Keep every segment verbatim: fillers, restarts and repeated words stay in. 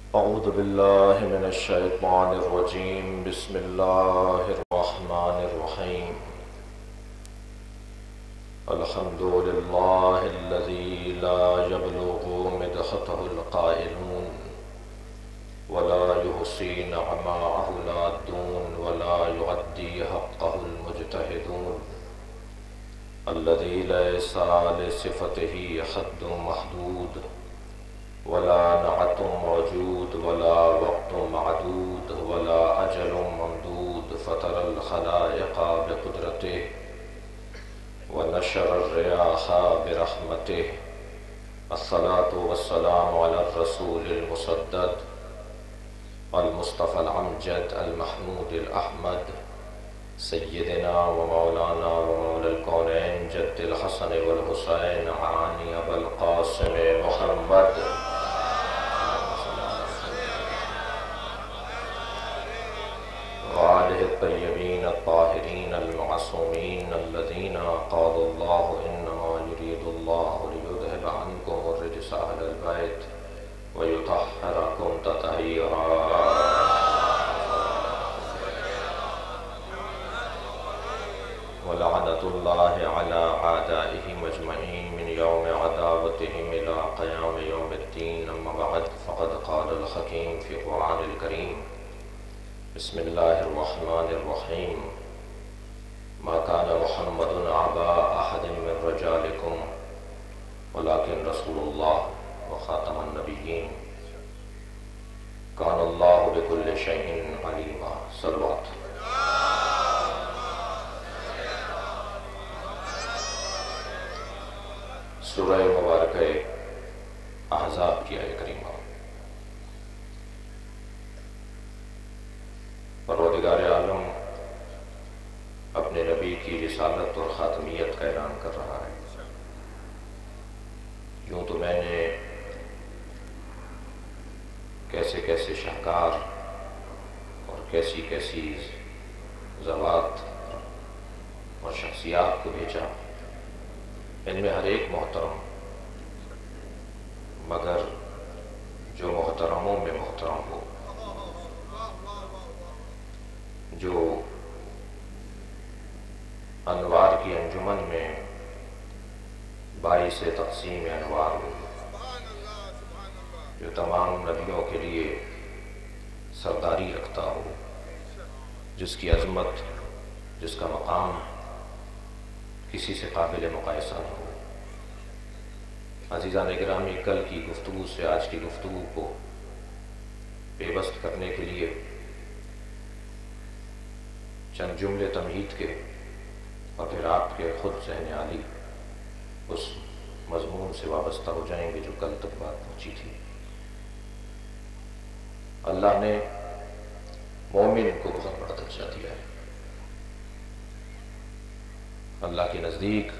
اعوذ باللہ من الشیطان الرجیم بسم اللہ الرحمن الرحیم الحمد للہ الذی لا یبلغ مدحتہ القائلون ولا یحصی نعماءہ العادون ولا یعدی حقہ المجتہدون الذی لیس لصفتہ حد محدود ولا نعت موجود ولا وقت معدود ولا أجل ممدود فطر الخلائق بقدرته ونشر الرياح برحمته الصلاة والسلام على الرسول المسدد المصطفى الأمجد المحمود الأحمد سيدنا ومولانا ومولى الكونين جد الحسن والحسين عاني أبا القاسم محمد وآله الطيبين الطاهرين المعصومين الذين قال الله إنما يريد الله ليذهب عنكم الرجس أهل البيت ويطهركم تطهيرا ولعنة الله على أعدائهم أجمعين من يوم عداوتهم إلى قيام يوم الدين. أما بعد فقد قال الحكيم في القرآن الكريم بسم الله الرحمن الرحيم ما كان محمد أبا أحد من رجالكم ولكن رسول الله وخاتم النبيين كان الله بكل شيء عليما. صلوات. سورہ مبارکہ احزاب کی آیت کریمہ. پروردگار عالم اپنے نبی کی رسالت اور خاتمیت کا اعلان کر رہا ہے. یوں تو میں نے کیسے کیسے شاہکار اور کیسی کیسی ذوات اور شخصیات کو بھیجا، ان میں ہر ایک محترم، مگر جو محترموں میں محترم ہو، جو انوار کی انجمن میں باعث تقسیم انوار ہو، جو تمام نبیوں کے لیے سرداری رکھتا ہو، جس کی عظمت، جس کا مقام کسی سے قابل مقایسہ نہ ہو. عزیزان گرامی، کل کی گفتگو سے آج کی گفتگو کو پیوست کرنے کے لیے چند جملے تمہید کے اور پھر آپ کے خود ذہن عالی اس مضمون سے وابستہ ہو جائیں گے جو کل تک بات پہنچی تھی. اللہ نے مومن کو بہت بڑا درجہ دیا ہے. اللہ کے نزدیک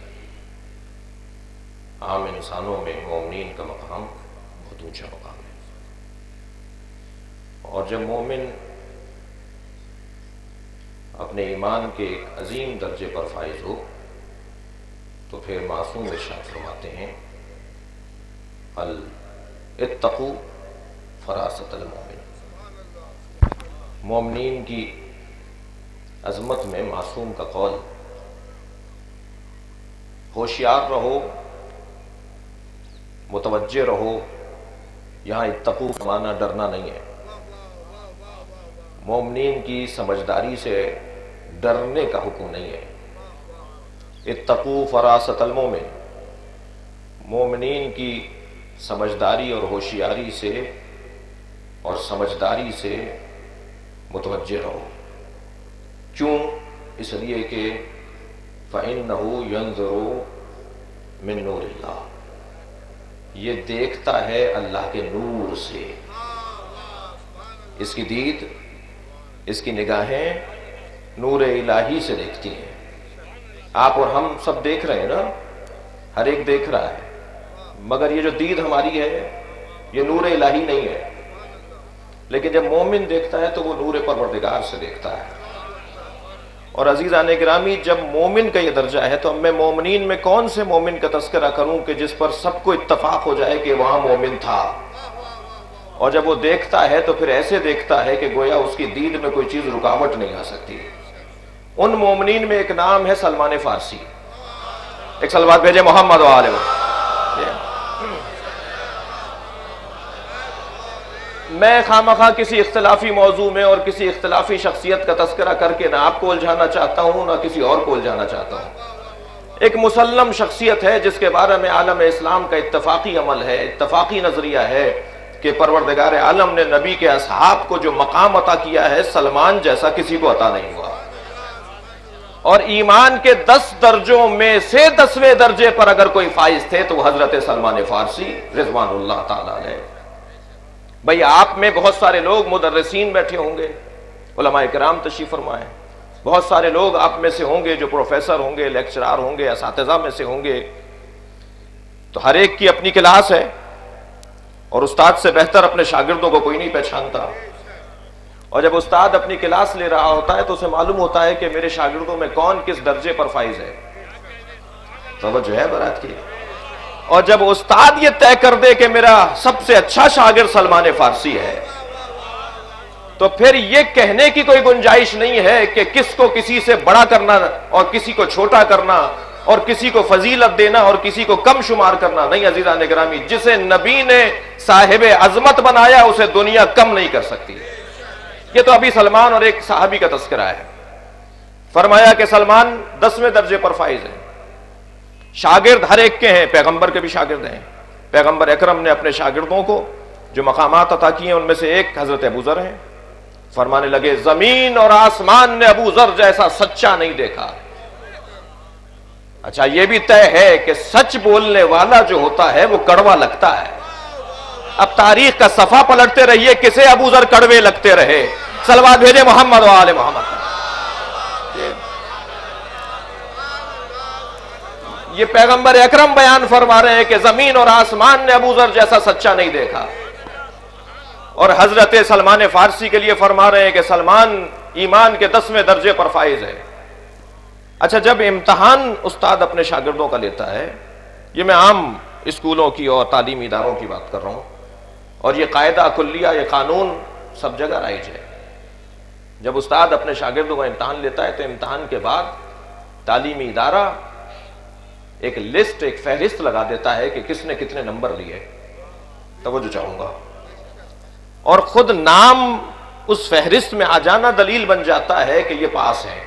عام انسانوں میں مومنین کا مقام بہت اونچا مقام ہے، اور جب مومن اپنے ایمان کے ایک عظیم درجے پر فائز ہو تو پھر معصوم ارشاد فرماتے ہیں اتقوا فراست المومن. مومنین کی عظمت میں معصوم کا قول ہوشیار رہو، متوجہ رہو. یہاں اتقوا کا معنی ڈرنا نہیں ہے. مومنین کی سمجھداری سے ڈرنے کا حکم نہیں ہے. اتقوا فراست المومن، مومنین کی سمجھداری اور ہوشیاری سے اور سمجھداری سے متوجہ رہو. کیوں؟ اس لیے کہ فَإِنَّهُ يَنظُرُ مِن نُورِ اللَّهِ، یہ دیکھتا ہے اللہ کے نور سے. اس کی دید، اس کی نگاہیں نور الہی سے دیکھتی ہیں. آپ اور ہم سب دیکھ رہے ہیں نا، ہر ایک دیکھ رہا ہے، مگر یہ جو دید ہماری ہے یہ نور الہی نہیں ہے. لیکن جب مومن دیکھتا ہے تو وہ نور پروردگار سے دیکھتا ہے. اور عزیزان گرامی، جب مومن کا یہ درجہ ہے تو اب میں مومنین میں کون سے مومن کا تذکرہ کروں کہ جس پر سب کو اتفاق ہو جائے کہ وہاں مومن تھا. اور جب وہ دیکھتا ہے تو پھر ایسے دیکھتا ہے کہ گویا اس کی دید میں کوئی چیز رکاوٹ نہیں آ سکتی۔ ان مومنین میں ایک نام ہے سلمان فارسی۔ ایک صلوات بھیجے محمد و آل محمد۔ میں خامخواہ کسی اختلافی موضوع میں اور کسی اختلافی شخصیت کا تذکرہ کر کے نہ آپ کو الجھانا چاہتا ہوں نہ کسی اور کو الجھانا چاہتا ہوں۔ ایک مسلم شخصیت ہے جس کے بارے میں عالم اسلام کا اتفاقی عمل ہے، اتفاقی نظریہ ہے کہ پروردگار عالم نے نبی کے اصحاب کو جو مقام عطا کیا ہے سلمان جیسا کسی کو عطا نہیں ہوا، اور ایمان کے دس درجوں میں سے دسویں درجے پر اگر کوئی فائز تھے تو وہ حضرت سلمان فارسی رضوان اللہ تعالیٰ علیہ۔ بھئی آپ میں بہت سارے لوگ مدرسین بیٹھے ہوں گے، علماء کرام تشریف فرمائیں، بہت سارے لوگ آپ میں سے ہوں گے جو پروفیسر ہوں گے، لیکچرار ہوں گے، اساتذہ میں سے ہوں گے، تو ہر ایک کی اپنی کلاس ہے، اور استاد سے بہتر اپنے شاگردوں کو کوئی نہیں پہچانتا، اور جب استاد اپنی کلاس لے رہا ہوتا ہے تو اسے معلوم ہوتا ہے کہ میرے شاگردوں میں کون کس درجے پر فائز ہے۔ توجہ ہے برات کی؟ اور جب استاد یہ طے کر دے کہ میرا سب سے اچھا شاگرد سلمان فارسی ہے، تو پھر یہ کہنے کی کوئی گنجائش نہیں ہے کہ کس کو کسی سے بڑا کرنا اور کسی کو چھوٹا کرنا اور کسی کو فضیلت دینا اور کسی کو کم شمار کرنا۔ نہیں عزیزان گرامی، جسے نبی نے صاحب عظمت بنایا اسے دنیا کم نہیں کر سکتی۔ یہ تو ابھی سلمان اور ایک صحابی کا تذکرہ ہے۔ فرمایا کہ سلمان دسویں درجے پر فائز ہے۔ شاگرد ہر ایک کے ہیں، پیغمبر کے بھی شاگرد ہیں۔ پیغمبر اکرم نے اپنے شاگردوں کو جو مقامات عطا کیے ان میں سے ایک حضرت ابو ذر ہیں۔ فرمانے لگے زمین اور آسمان نے ابو ذر جیسا سچا نہیں دیکھا۔ اچھا یہ بھی طے ہے کہ سچ بولنے والا جو ہوتا ہے وہ کڑوا لگتا ہے۔ اب تاریخ کا صفحہ پلٹتے رہیے، کسے ابو ذر کڑوے لگتے رہے۔ صلوات بھیجے محمد و آل محمد۔ یہ پیغمبر اکرم بیان فرما رہے ہیں کہ زمین اور آسمان نے ابو ذر جیسا سچا نہیں دیکھا، اور حضرت سلمان فارسی کے لیے فرما رہے ہیں کہ سلمان ایمان کے دسویں درجے پر فائز ہے۔ اچھا جب امتحان استاد اپنے شاگردوں کا لیتا ہے، یہ میں عام اسکولوں کی اور تعلیمی اداروں کی بات کر رہا ہوں، اور یہ قاعدہ کلیہ، یہ قانون سب جگہ رائج ہے، جب استاد اپنے شاگردوں کا امتحان لیتا ہے تو امتحان کے بعد تعلیمی ادارہ ایک لسٹ، ایک فہرست لگا دیتا ہے کہ کس نے کتنے نمبر لیے۔ توجہ چاہوں گا، اور خود نام اس فہرست میں آ جانا دلیل بن جاتا ہے کہ یہ پاس ہے۔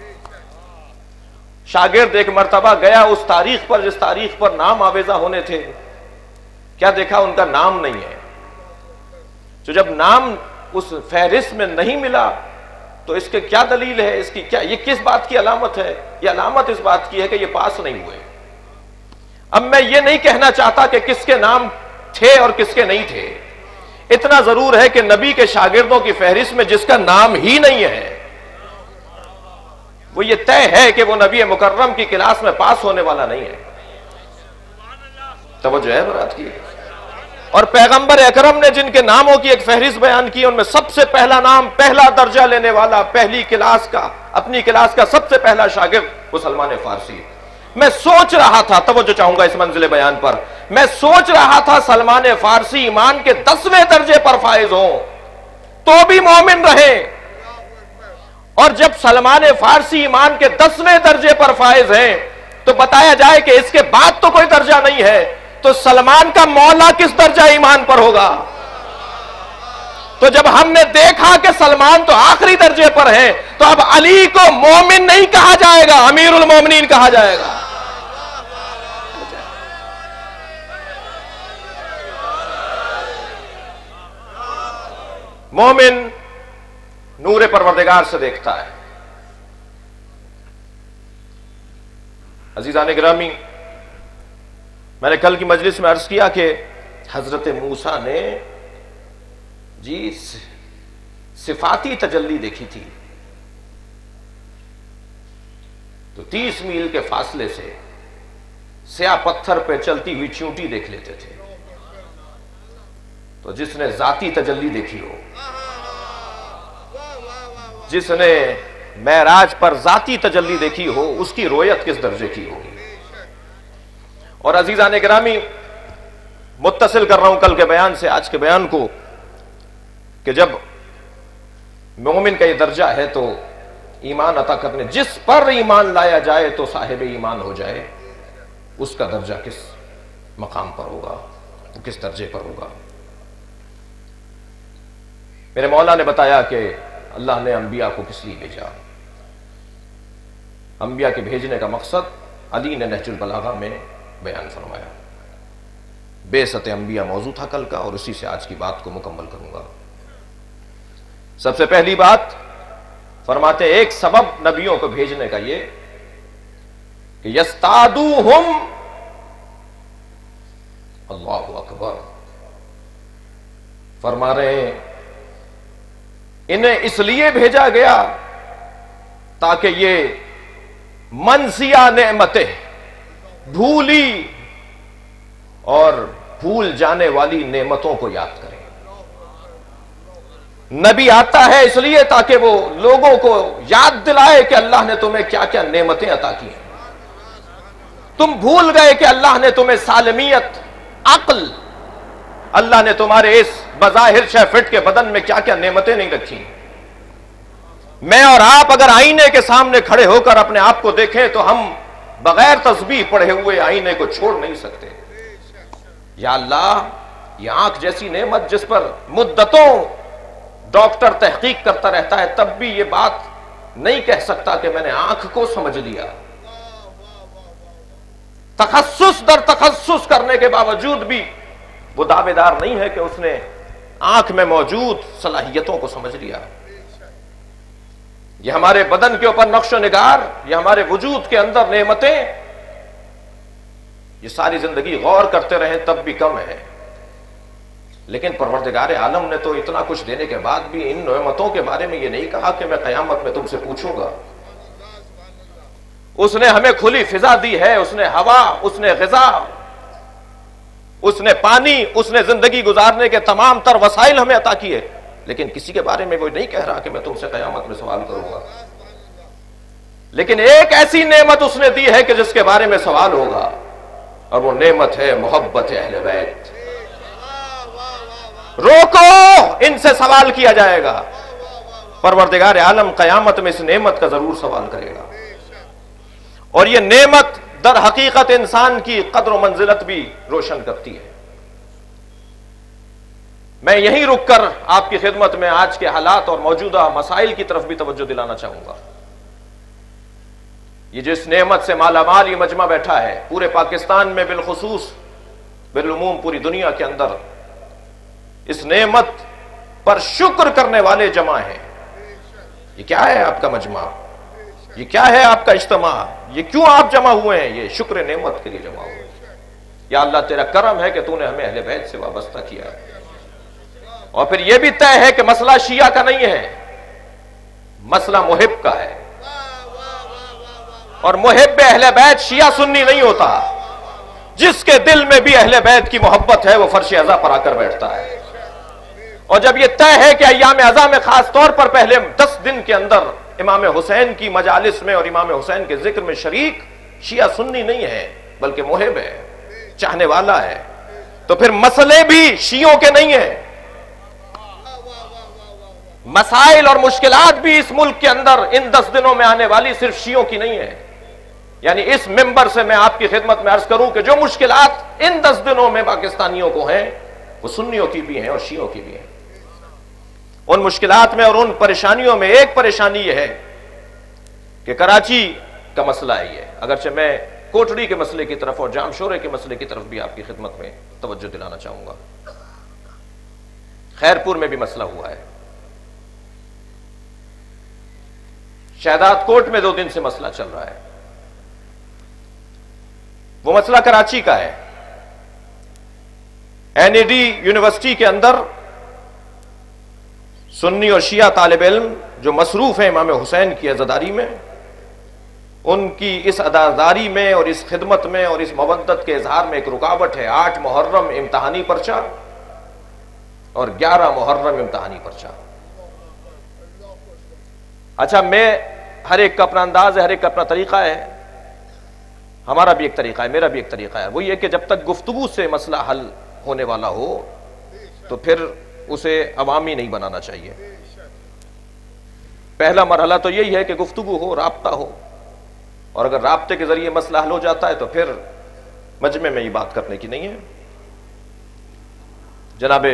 شاگرد ایک مرتبہ گیا اس تاریخ پر جس تاریخ پر نام آویزہ ہونے تھے، کیا دیکھا ان کا نام نہیں ہے۔ تو جب نام اس فہرست میں نہیں ملا تو اس کے کیا دلیل ہے، اس کی کیا، یہ کس بات کی علامت ہے؟ یہ علامت اس بات کی ہے کہ یہ پاس نہیں ہوئے۔ اب میں یہ نہیں کہنا چاہتا کہ کس کے نام تھے اور کس کے نہیں تھے، اتنا ضرور ہے کہ نبی کے شاگردوں کی فہرست میں جس کا نام ہی نہیں ہے وہ یہ طے ہے کہ وہ نبی مکرم کی کلاس میں پاس ہونے والا نہیں ہے۔ توجہ ہے برات کی؟ اور پیغمبر اکرم نے جن کے ناموں کی ایک فہرست بیان کی ان میں سب سے پہلا نام، پہلا درجہ لینے والا، پہلی کلاس کا، اپنی کلاس کا سب سے پہلا شاگرد وہ سلمان فارسی۔ میں سوچ رہا تھا، توجہ چاہوں گا اس منزل بیان پر، میں سوچ رہا تھا سلمان فارسی ایمان کے دسویں درجے پر فائز ہوں تو بھی مومن رہے، اور جب سلمان فارسی ایمان کے دسویں درجے پر فائز ہیں تو بتایا جائے کہ اس کے بعد تو کوئی درجہ نہیں ہے، تو سلمان کا مولا کس درجہ ایمان پر ہوگا؟ تو جب ہم نے دیکھا کہ سلمان تو آخری درجے پر ہے تو اب علی کو مومن نہیں کہا جائے گا، امیر المومنین کہا جائے گا۔ مومن نور پروردگار سے دیکھتا ہے۔ عزیزان گرامی، میں نے کل کی مجلس میں عرض کیا کہ حضرت موسیٰ نے جی صفاتی تجلی دیکھی تھی، تو تیس میل کے فاصلے سے سیاہ پتھر پہ چلتی ہوئی چونٹی دیکھ لیتے تھے۔ تو جس نے ذاتی تجلی دیکھی ہو، جس نے معراج پر ذاتی تجلی دیکھی ہو، اس کی رویت کس درجے کی ہوگی۔ اور عزیزان گرامی، متصل کر رہا ہوں کل کے بیان سے آج کے بیان کو، کہ جب مومن کا یہ درجہ ہے تو ایمان عطا کرنے، جس پر ایمان لایا جائے تو صاحب ایمان ہو جائے، اس کا درجہ کس مقام پر ہوگا، وہ کس درجے پر ہوگا۔ میرے مولا نے بتایا کہ اللہ نے انبیاء کو کس لیے بھیجا۔ انبیاء کے بھیجنے کا مقصد علی نے نہج البلاغہ میں بیان فرمایا۔ بعثت انبیاء موضوع تھا کل کا، اور اسی سے آج کی بات کو مکمل کروں گا۔ سب سے پہلی بات فرماتے ایک سبب نبیوں کو بھیجنے کا یہ کہ یستعدوہم، اللہ اکبر، فرما رہے ہیں انہیں اس لیے بھیجا گیا تاکہ یہ منسیہ نعمتیں، بھولی اور بھول جانے والی نعمتوں کو یاد کریں۔ نبی آتا ہے اس لیے تاکہ وہ لوگوں کو یاد دلائے کہ اللہ نے تمہیں کیا کیا نعمتیں عطا کی ہیں۔ تم بھول گئے کہ اللہ نے تمہیں سالمیت، عقل، اللہ نے تمہارے اس بظاہر چھ فٹ کے بدن میں کیا کیا نعمتیں نہیں رکھی۔ میں اور آپ اگر آئینے کے سامنے کھڑے ہو کر اپنے آپ کو دیکھیں تو ہم بغیر تسبیح پڑھے ہوئے آئینے کو چھوڑ نہیں سکتے۔ یا اللہ، یہ آنکھ جیسی نعمت جس پر مدتوں ڈاکٹر تحقیق کرتا رہتا ہے تب بھی یہ بات نہیں کہہ سکتا کہ میں نے آنکھ کو سمجھ لیا۔ تخصص در تخصص کرنے کے باوجود بھی وہ دعوے دار نہیں ہے کہ اس نے آنکھ میں موجود صلاحیتوں کو سمجھ لیا۔ یہ ہمارے بدن کے اوپر نقش و نگار، یہ ہمارے وجود کے اندر نعمتیں، یہ ساری زندگی غور کرتے رہیں تب بھی کم ہے۔ لیکن پروردگار عالم نے تو اتنا کچھ دینے کے بعد بھی ان نعمتوں کے بارے میں یہ نہیں کہا کہ میں قیامت میں تم سے پوچھوں گا۔ اس نے ہمیں کھلی فضا دی ہے، اس نے ہوا، اس نے غذا، اس نے پانی، اس نے زندگی گزارنے کے تمام تر وسائل ہمیں عطا کیے، لیکن کسی کے بارے میں وہ نہیں کہہ رہا کہ میں تم سے قیامت میں سوال کروں گا۔ لیکن ایک ایسی نعمت اس نے دی ہے کہ جس کے بارے میں سوال ہوگا، اور وہ نعمت ہے محبت اہل بیت۔ روکو، ان سے سوال کیا جائے گا۔ پروردگار عالم قیامت میں اس نعمت کا ضرور سوال کرے گا، اور یہ نعمت در حقیقت انسان کی قدر و منزلت بھی روشن کرتی ہے۔ میں یہیں رک کر آپ کی خدمت میں آج کے حالات اور موجودہ مسائل کی طرف بھی توجہ دلانا چاہوں گا۔ یہ جس نعمت سے مالا مال یہ مجمع بیٹھا ہے، پورے پاکستان میں بالخصوص، بالعموم پوری دنیا کے اندر اس نعمت پر شکر کرنے والے جمع ہیں۔ یہ کیا ہے آپ کا مجمع؟ یہ کیا ہے آپ کا اجتماع؟ یہ کیوں آپ جمع ہوئے ہیں؟ یہ شکر نعمت کے لیے جمع ہوئے ہیں۔ یا اللہ تیرا کرم ہے کہ تو نے ہمیں اہل بیت سے وابستہ کیا ہے۔ اور پھر یہ بھی طے ہے کہ مسئلہ شیعہ کا نہیں ہے، مسئلہ محب کا ہے، اور محب اہل بیت شیعہ سنی نہیں ہوتا۔ جس کے دل میں بھی اہل بیت کی محبت ہے وہ فرش عزا پر آ کر بیٹھتا ہے۔ اور جب یہ طے ہے کہ ایام عزا میں خاص طور پر پہلے دس دن کے اندر امام حسین کی مجالس میں اور امام حسین کے ذکر میں شریک شیعہ سنی نہیں ہے بلکہ محب ہے، چاہنے والا ہے، تو پھر مسئلے بھی شیعوں کے نہیں ہیں، مسائل اور مشکلات بھی اس ملک کے اندر ان دس دنوں میں آنے والی صرف شیعوں کی نہیں ہے۔ یعنی اس ممبر سے میں آپ کی خدمت میں عرض کروں کہ جو مشکلات ان دس دنوں میں پاکستانیوں کو ہیں وہ سنیوں کی بھی ہیں اور شیعوں کی بھی ہیں۔ ان مشکلات میں اور ان پریشانیوں میں ایک پریشانی یہ ہے کہ کراچی کا مسئلہ ہے یہ، اگرچہ میں کوٹڑی کے مسئلے کی طرف اور جام شورے کے مسئلے کی طرف بھی آپ کی خدمت میں توجہ دلانا چاہوں گا۔ خیرپور میں بھی مسئلہ ہوا ہے، شہداد کوٹ میں دو دن سے مسئلہ چل رہا ہے۔ وہ مسئلہ کراچی کا ہے۔ این ای ڈی یونیورسٹی کے اندر سنی اور شیعہ طالب علم جو مصروف ہیں امام حسین کی عزاداری میں، ان کی اس عزاداری میں اور اس خدمت میں اور اس مودت کے اظہار میں ایک رکاوٹ ہے۔ آٹھ محرم امتحانی پرچہ اور گیارہ محرم امتحانی پرچہ۔ اچھا، میں ہر ایک کا اپنا انداز ہے، ہر ایک کا اپنا طریقہ ہے، ہمارا بھی ایک طریقہ ہے، میرا بھی ایک طریقہ ہے۔ وہ یہ کہ جب تک گفتگو سے مسئلہ حل ہونے والا ہو تو پھر اسے عوامی نہیں بنانا چاہیے۔ پہلا مرحلہ تو یہی ہے کہ گفتگو ہو، رابطہ ہو، اور اگر رابطے کے ذریعے مسئلہ حل ہو جاتا ہے تو پھر مجمع میں یہ بات کرنے کی نہیں ہے۔ جناب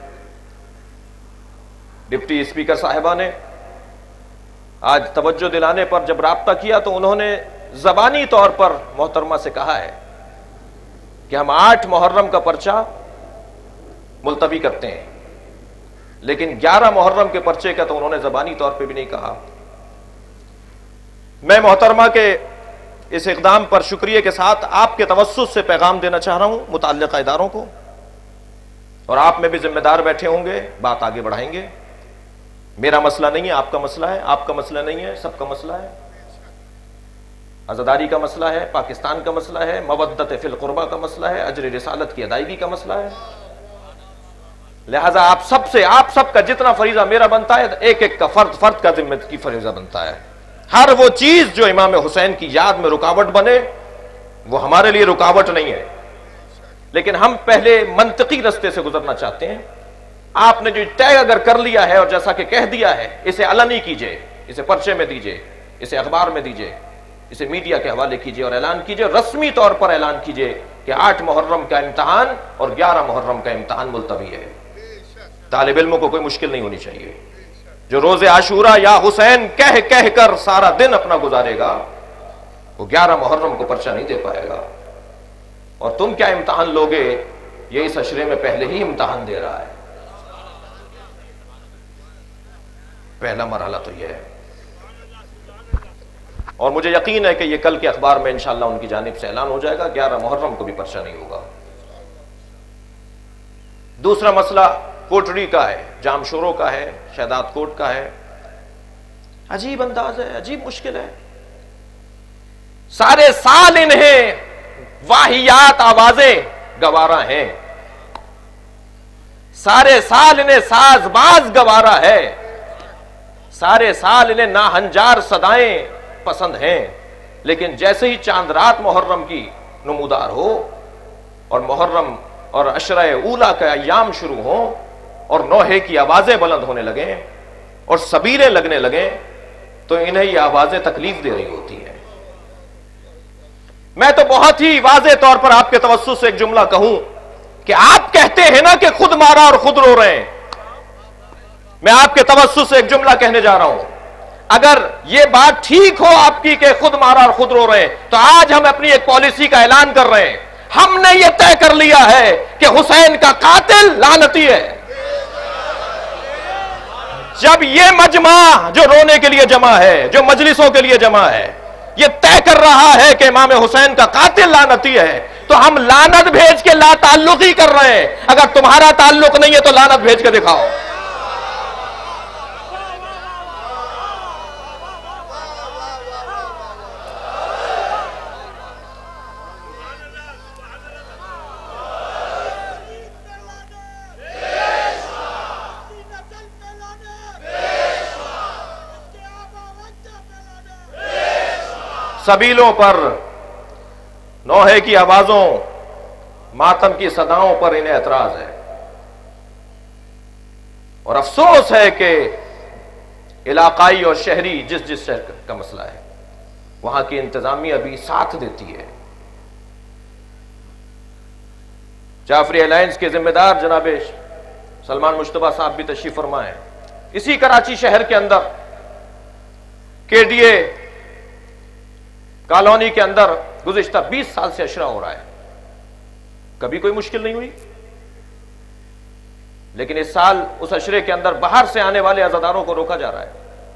ڈپٹی اسپیکر صاحبہ نے آج توجہ دلانے پر جب رابطہ کیا تو انہوں نے زبانی طور پر محترمہ سے کہا ہے کہ ہم آٹھ محرم کا پرچہ ملتوی کرتے ہیں، لیکن گیارہ محرم کے پرچے کا تو انہوں نے زبانی طور پہ بھی نہیں کہا۔ میں محترمہ کے اس اقدام پر شکریہ کے ساتھ آپ کے توسط سے پیغام دینا چاہ رہا ہوں متعلقہ اداروں کو، اور آپ میں بھی ذمہ دار بیٹھے ہوں گے، بات آگے بڑھائیں گے۔ میرا مسئلہ نہیں ہے، آپ کا مسئلہ ہے، آپ کا مسئلہ نہیں ہے، سب کا مسئلہ ہے۔ عزاداری کا مسئلہ ہے، پاکستان کا مسئلہ ہے، مودت فی القربہ کا مسئلہ ہے، اجر رسالت کی ادائیگی کا مسئلہ ہے۔ لہذا آپ سب سے، آپ سب کا جتنا فریضہ میرا بنتا ہے، ایک ایک کا فرد فرد کا ذمہ کی فریضہ بنتا ہے۔ ہر وہ چیز جو امام حسین کی یاد میں رکاوٹ بنے وہ ہمارے لیے رکاوٹ نہیں ہے، لیکن ہم پہلے منطقی رستے سے گزرنا چاہتے ہیں۔ آپ نے جو طے اگر کر لیا ہے اور جیسا کہ کہہ دیا ہے، اسے علنی کیجئے، اسے پرچے میں دیجئے، اسے اخبار میں دیجئے، اسے میڈیا کے حوالے کیجئے اور اعلان کیجئے، رسمی طور پر اعلان کیجئے کہ آٹھ محرم کا امتحان اور گیارہ محرم کا امتحان ملتوی ہے۔ طالب علموں کو کوئی مشکل نہیں ہونی چاہیے۔ جو روز عاشورہ یا حسین کہہ کہہ کر سارا دن اپنا گزارے گا وہ گیارہ محرم کو پرچہ نہیں دے پائے گا۔ اور تم کیا امتحان لوگے، یہ اس عشرے میں پہلے ہی امتحان دے رہا ہے۔ پہلا مرحلہ تو یہ ہے، اور مجھے یقین ہے کہ یہ کل کے اخبار میں انشاءاللہ ان کی جانب سے اعلان ہو جائے گا، گیارہ محرم کو بھی پرچہ نہیں ہوگا۔ دوسرا مسئلہ کوٹڑی کا ہے، جام شوروں کا ہے، شہداد کوٹ کا ہے۔ عجیب انداز ہے، عجیب مشکل ہے۔ سارے سال انہیں واہیات آوازیں گوارا ہیں، سارے سال انہیں ساز باز گوارا ہے، سارے سال انہیں ناہنجار صدائیں پسند ہیں، لیکن جیسے ہی چاند رات محرم کی نمودار ہو اور محرم اور عشرہ اولا کا ایام شروع ہوں اور نوحے کی آوازیں بلند ہونے لگیں اور سبیلیں لگنے لگیں تو انہیں یہ آوازیں تکلیف دے رہی ہوتی ہیں۔ میں تو بہت ہی واضح طور پر آپ کے توسط سے ایک جملہ کہوں کہ آپ کہتے ہیں نا کہ خود مارا اور خود رو رہے ہیں، میں آپ کے توسط سے ایک جملہ کہنے جا رہا ہوں، اگر یہ بات ٹھیک ہو آپ کی کہ خود مارا اور خود رو رہے ہیں تو آج ہم اپنی ایک پالیسی کا اعلان کر رہے ہیں۔ ہم نے یہ طے کر لیا ہے کہ حسین کا قاتل لعنتی ہے۔ جب یہ مجمع جو رونے کے لیے جمع ہے، جو مجلسوں کے لیے جمع ہے، یہ طے کر رہا ہے کہ امام حسین کا قاتل لعنتی ہے، تو ہم لعنت بھیج کے لا تعلقی کر رہے ہیں۔ اگر تمہارا تعلق نہیں ہے تو لعنت بھیج کے دکھاؤ۔ سبیلوں پر نوحے کی آوازوں، ماتم کی صداؤں پر انہیں اعتراض ہے، اور افسوس ہے کہ علاقائی اور شہری جس جس شہر کا مسئلہ ہے وہاں کی انتظامیہ بھی ساتھ دیتی ہے۔ جعفری الائنس کے ذمہ دار جناب سلمان مشتبہ صاحب بھی تشریف فرما ہے۔ اسی کراچی شہر کے اندر کے ڈی اے کالونی کے اندر گزشتہ بیس سال سے عشرہ ہو رہا ہے، کبھی کوئی مشکل نہیں ہوئی، لیکن اس سال اس عشرے کے اندر باہر سے آنے والے عزاداروں کو روکا جا رہا ہے۔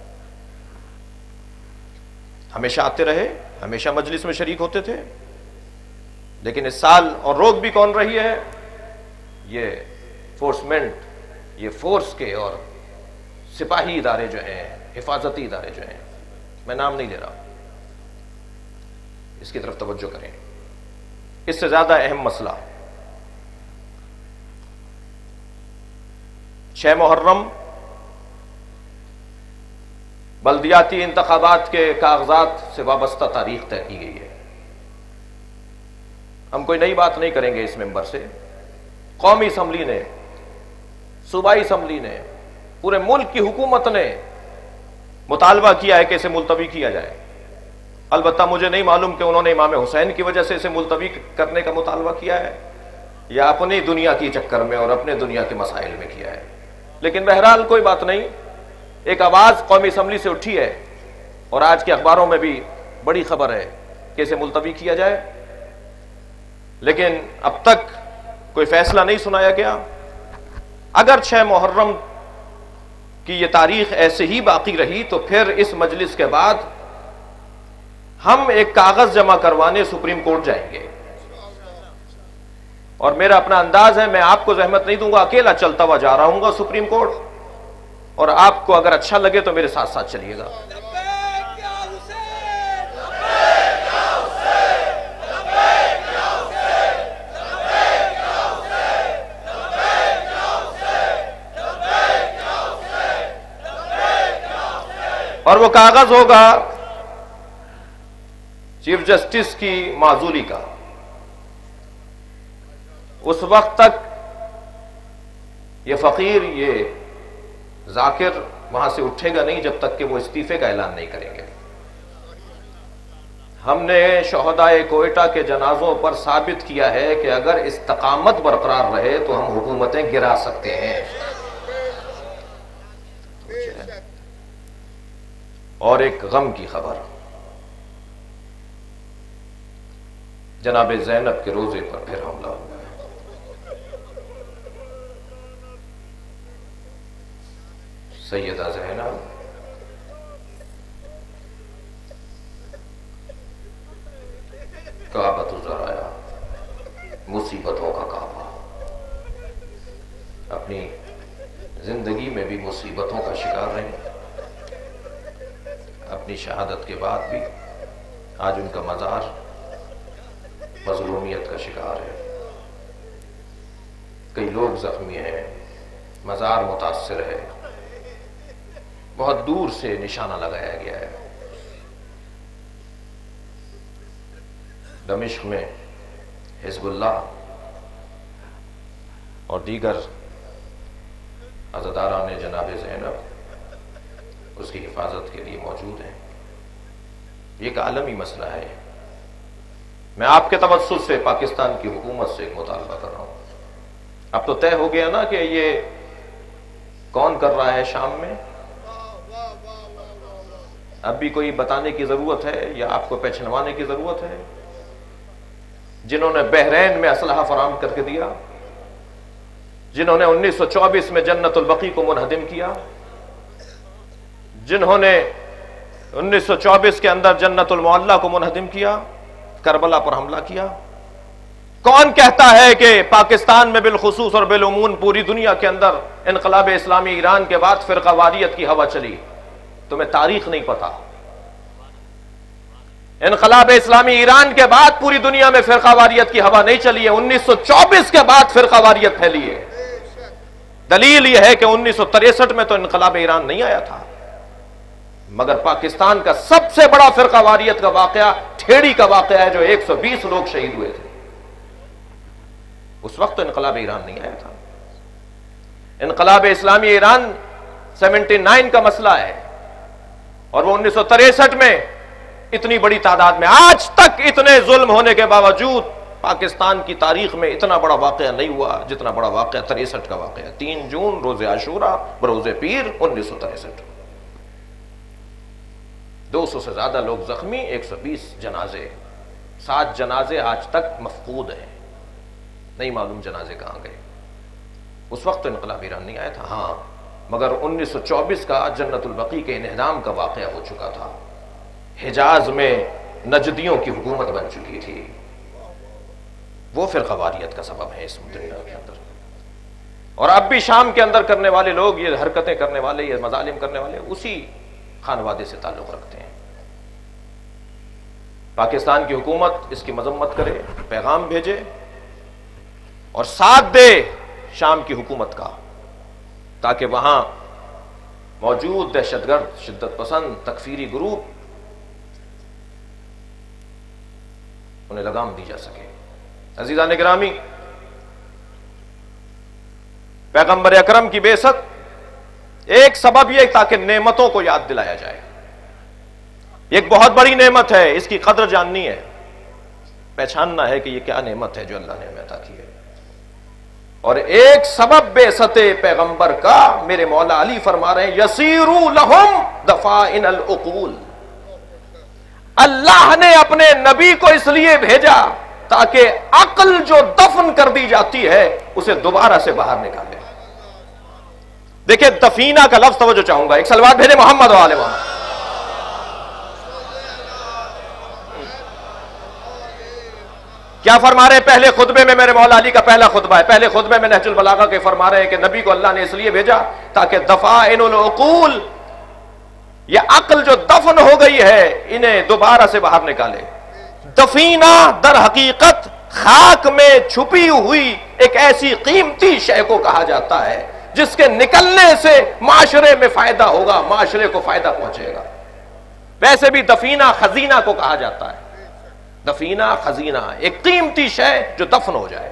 ہمیشہ آتے رہے، ہمیشہ مجلس میں شریک ہوتے تھے، لیکن اس سال اور روک بھی کون رہی ہے؟ یہ فورسمنٹ، یہ فورس کے اور سپاہی ادارے جو ہیں، حفاظتی ادارے جو ہیں، میں نام نہیں لے رہا، اس کی طرف توجہ کریں۔ اس سے زیادہ اہم مسئلہ چھ محرم بلدیاتی انتخابات کے کاغذات سے وابستہ تاریخ طے کی گئی ہے۔ ہم کوئی نئی بات نہیں کریں گے اس ممبر سے۔ قومی اسمبلی نے صوبائی اسمبلی نے، پورے ملک کی حکومت نے مطالبہ کیا ہے کہ اسے ملتوی کیا جائے۔ البتہ مجھے نہیں معلوم کہ انہوں نے امام حسین کی وجہ سے اسے ملتوی کرنے کا مطالبہ کیا ہے یا اپنی دنیا کی چکر میں اور اپنے دنیا کے مسائل میں کیا ہے، لیکن بہرحال کوئی بات نہیں، ایک آواز قومی اسمبلی سے اٹھی ہے اور آج کے اخباروں میں بھی بڑی خبر ہے کہ اسے ملتوی کیا جائے، لیکن اب تک کوئی فیصلہ نہیں سنایا گیا۔ اگر چھ محرم کی یہ تاریخ ایسے ہی باقی رہی تو پھر اس مجلس کے بعد ہم ایک کاغذ جمع کروانے سپریم کورٹ جائیں گے، اور میرا اپنا انداز ہے، میں آپ کو زحمت نہیں دوں گا، اکیلا چلتا ہوا جا رہا ہوں گا سپریم کورٹ، اور آپ کو اگر اچھا لگے تو میرے ساتھ ساتھ چلیے گا۔ اور وہ کاغذ ہوگا چیف جسٹس کی معزولی کا۔ اس وقت تک یہ فقیر، یہ ذاکر وہاں سے اٹھے گا نہیں جب تک کہ وہ استعفے کا اعلان نہیں کریں گے۔ ہم نے شہدائے کوئٹہ کے جنازوں پر ثابت کیا ہے کہ اگر استقامت برقرار رہے تو ہم حکومتیں گرا سکتے ہیں۔ اور ایک غم کی خبر، جناب زینب کے روزے پر پھر حملہ ہوا ہے۔ سیدہ زینب کعبۃ الزرایا، مصیبتوں کا کعبہ، اپنی زندگی میں بھی مصیبتوں کا شکار رہے، اپنی شہادت کے بعد بھی آج ان کا مزار مظلومیت کا شکار ہے، کئی لوگ زخمی ہیں، مزار متاثر ہے، بہت دور سے نشانہ لگایا گیا ہے۔ دمشق میں حزب اللہ اور دیگر عزاداران جناب زینب اس کی حفاظت کے لیے موجود ہیں۔ یہ ایک عالمی مسئلہ ہے۔ میں آپ کے توسط سے پاکستان کی حکومت سے ایک مطالبہ کر رہا ہوں۔ اب تو طے ہو گیا نا کہ یہ کون کر رہا ہے شام میں؟ اب بھی کوئی بتانے کی ضرورت ہے یا آپ کو پہچنوانے کی ضرورت ہے؟ جنہوں نے بحرین میں اسلحہ فراہم کر کے دیا، جنہوں نے انیس سو چوبیس میں جنت البقیع کو منہدم کیا، جنہوں نے انیس سو چوبیس کے اندر جنت المعلیٰ کو منہدم کیا، کربلا پر حملہ کیا، کون کہتا ہے کہ پاکستان میں بالخصوص اور بالعموم پوری دنیا کے اندر انقلاب اسلامی ایران کے بعد فرقہ واریت کی ہوا چلی؟ تمہیں تاریخ نہیں پتا۔ انقلاب اسلامی ایران کے بعد پوری دنیا میں فرقہ واریت کی ہوا نہیں چلی ہے، انیس سو چوبیس کے بعد فرقہ واریت پھیلی ہے۔ دلیل یہ ہے کہ انیس سو تریسٹھ میں تو انقلاب ایران نہیں آیا تھا، مگر پاکستان کا سب سے بڑا فرقہ واریت کا واقعہ ٹھیڑی کا واقعہ ہے، جو ایک سو بیس لوگ شہید ہوئے تھے۔ اس وقت تو انقلاب ایران نہیں آیا تھا۔ انقلاب اسلامی ایران سیونٹی نائن کا مسئلہ ہے، اور وہ انیس سو تریسٹھ میں اتنی بڑی تعداد میں، آج تک اتنے ظلم ہونے کے باوجود پاکستان کی تاریخ میں اتنا بڑا واقعہ نہیں ہوا جتنا بڑا واقعہ تریسٹھ کا واقعہ، تین جون روز عاشورہ بروز پیر انیس سو تریسٹھ۔ دو سو سے زیادہ لوگ زخمی، ایک سو بیس جنازے، سات جنازے آج تک مفقود ہیں، نہیں معلوم جنازے کہاں گئے۔ اس وقت تو انقلاب ایران نہیں آیا تھا، ہاں، مگر انیس سو چوبیس کا جنت البقیع کے انہدام کا واقعہ ہو چکا تھا۔ حجاز میں نجدیوں کی حکومت بن چکی تھی، وہ فرقہ واریت کا سبب ہے اس دنیا کے اندر۔ اور اب بھی شام کے اندر کرنے والے لوگ، یہ حرکتیں کرنے والے، یہ مظالم کرنے والے، اسی خانوادے سے تعلق رکھتے ہیں۔ پاکستان کی حکومت اس کی مذمت کرے، پیغام بھیجے اور ساتھ دے شام کی حکومت کا، تاکہ وہاں موجود دہشت گرد، شدت پسند، تکفیری گروپ، انہیں لگام دی جا سکے۔ عزیزان گرامی، پیغمبر اکرم کی بعثت ایک سبب یہ تاکہ نعمتوں کو یاد دلایا جائے. ایک بہت بڑی نعمت ہے، اس کی قدر جاننی ہے، پہچاننا ہے کہ یہ کیا نعمت ہے جو اللہ نے ہمیں عطا کی ہے. اور ایک سبب بعثت پیغمبر کا میرے مولا علی فرما رہے ہیں یسیروا لہم دفائن العقول. اللہ نے اپنے نبی کو اس لیے بھیجا تاکہ عقل جو دفن کر دی جاتی ہے اسے دوبارہ سے باہر نکالے. دیکھیں دفینہ کا لفظ توجہ چاہوں گا، ایک صلوات بھیجے محمد و آل محمد. کیا فرما رہے ہیں پہلے خطبے میں؟ میرے مولا علی کا پہلا خطبہ ہے، پہلے خطبے میں نہج البلاغہ کے فرما رہے ہیں کہ نبی کو اللہ نے اس لیے بھیجا تاکہ دفائن العقول، یہ عقل جو دفن ہو گئی ہے انہیں دوبارہ سے باہر نکالے. دفینہ در حقیقت خاک میں چھپی ہوئی ایک ایسی قیمتی شے کو کہا جاتا ہے جس کے نکلنے سے معاشرے میں فائدہ ہوگا، معاشرے کو فائدہ پہنچے گا. ویسے بھی دفینہ خزینہ کو کہا جاتا ہے. دفینہ خزینہ ایک قیمتی شے جو دفن ہو جائے.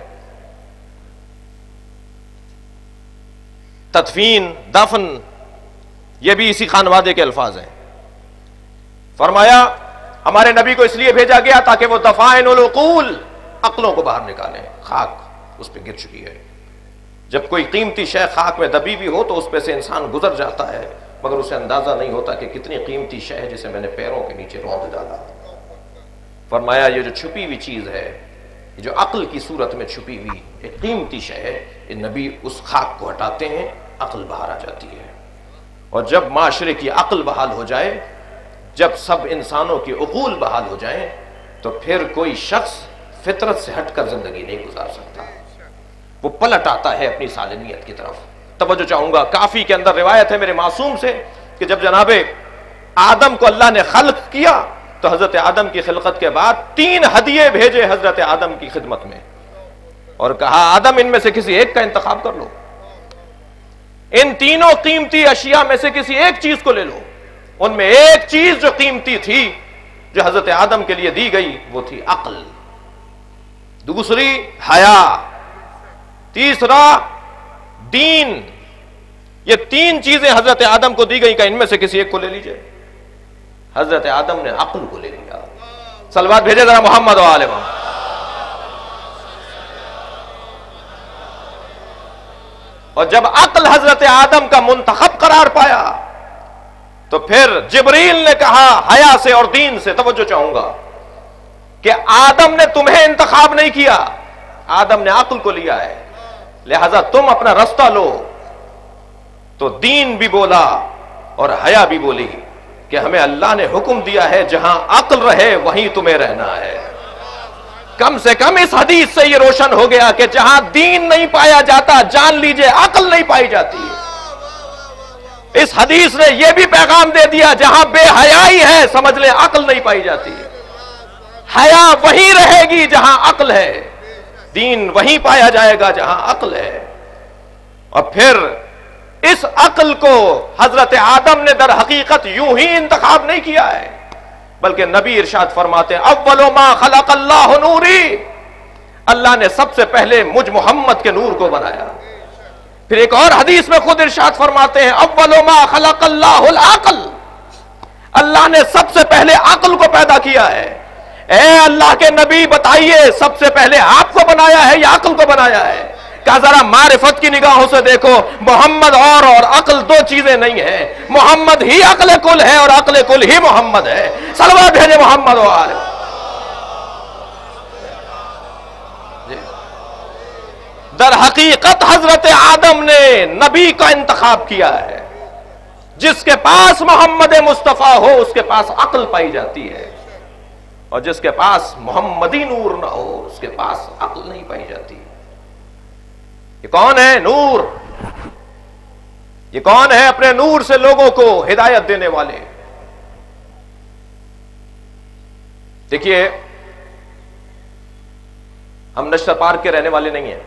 تدفین، دفن، یہ بھی اسی خانوادے کے الفاظ ہیں. فرمایا ہمارے نبی کو اس لیے بھیجا گیا تاکہ وہ دفائن العقول، عقلوں کو باہر نکالیں. خاک اس پہ گر چکی ہے. جب کوئی قیمتی شے خاک میں دبی بھی ہو تو اس پہ سے انسان گزر جاتا ہے مگر اسے اندازہ نہیں ہوتا کہ کتنی قیمتی شے ہے جسے میں نے پیروں کے نیچے روند ڈالا. فرمایا یہ جو چھپی ہوئی چیز ہے، یہ جو عقل کی صورت میں چھپی ہوئی ایک قیمتی شے ہے، یہ نبی اس خاک کو ہٹاتے ہیں، عقل باہر آ جاتی ہے. اور جب معاشرے کی عقل بحال ہو جائے، جب سب انسانوں کی عقول بحال ہو جائیں تو پھر کوئی شخص فطرت سے ہٹ کر زندگی نہیں گزار سکتا. وہ پلٹ آتا ہے اپنی سالمیت کی طرف. توجہ چاہوں گا، کافی کے اندر روایت ہے میرے معصوم سے کہ جب جناب آدم کو اللہ نے خلق کیا تو حضرت آدم کی خلقت کے بعد تین ہدیے بھیجے حضرت آدم کی خدمت میں اور کہا آدم ان میں سے کسی ایک کا انتخاب کر لو، ان تینوں قیمتی اشیاء میں سے کسی ایک چیز کو لے لو. ان میں ایک چیز جو قیمتی تھی جو حضرت آدم کے لیے دی گئی وہ تھی عقل، دوسری حیا، تیسرا دین. یہ تین چیزیں حضرت آدم کو دی گئی کہ ان میں سے کسی ایک کو لے لیجئے. حضرت آدم نے عقل کو لے لیا. صلوات بھیجے ذرا محمد و آل محمد. اور جب عقل حضرت آدم کا منتخب قرار پایا تو پھر جبریل نے کہا حیا سے اور دین سے، توجہ چاہوں گا، کہ آدم نے تمہیں انتخاب نہیں کیا، آدم نے عقل کو لیا ہے، لہذا تم اپنا رستہ لو. تو دین بھی بولا اور حیا بھی بولی کہ ہمیں اللہ نے حکم دیا ہے جہاں عقل رہے وہیں تمہیں رہنا ہے. کم سے کم اس حدیث سے یہ روشن ہو گیا کہ جہاں دین نہیں پایا جاتا جان لیجئے عقل نہیں پائی جاتی. اس حدیث نے یہ بھی پیغام دے دیا جہاں بے حیائی ہے سمجھ لیں عقل نہیں پائی جاتی. حیا وہیں رہے گی جہاں عقل ہے، دین وہیں پایا جائے گا جہاں عقل ہے. اور پھر اس عقل کو حضرت آدم نے در حقیقت یوں ہی انتخاب نہیں کیا ہے بلکہ نبی ارشاد فرماتے ہیں اول ما خلق اللہ نوری، اللہ نے سب سے پہلے مجھ محمد کے نور کو بنایا. پھر ایک اور حدیث میں خود ارشاد فرماتے ہیں اول ما خلق اللہ العقل، اللہ نے سب سے پہلے عقل کو پیدا کیا ہے. اے اللہ کے نبی بتائیے سب سے پہلے آپ کو بنایا ہے یا عقل کو بنایا ہے؟ کہا ذرا معرفت کی نگاہوں سے دیکھو، محمد اور اور عقل دو چیزیں نہیں ہیں، محمد ہی عقل کل ہے اور عقل کل ہی محمد ہے. صلوات بھیجے محمد و آل. در حقیقت حضرت آدم نے نبی کا انتخاب کیا ہے. جس کے پاس محمد مصطفیٰ ہو اس کے پاس عقل پائی جاتی ہے اور جس کے پاس محمدی نور نہ ہو اس کے پاس عقل نہیں پائی جاتی. یہ کون ہے؟ نور. یہ کون ہے اپنے نور سے لوگوں کو ہدایت دینے والے؟ دیکھیے ہم نشتر پارک کے رہنے والے نہیں ہیں،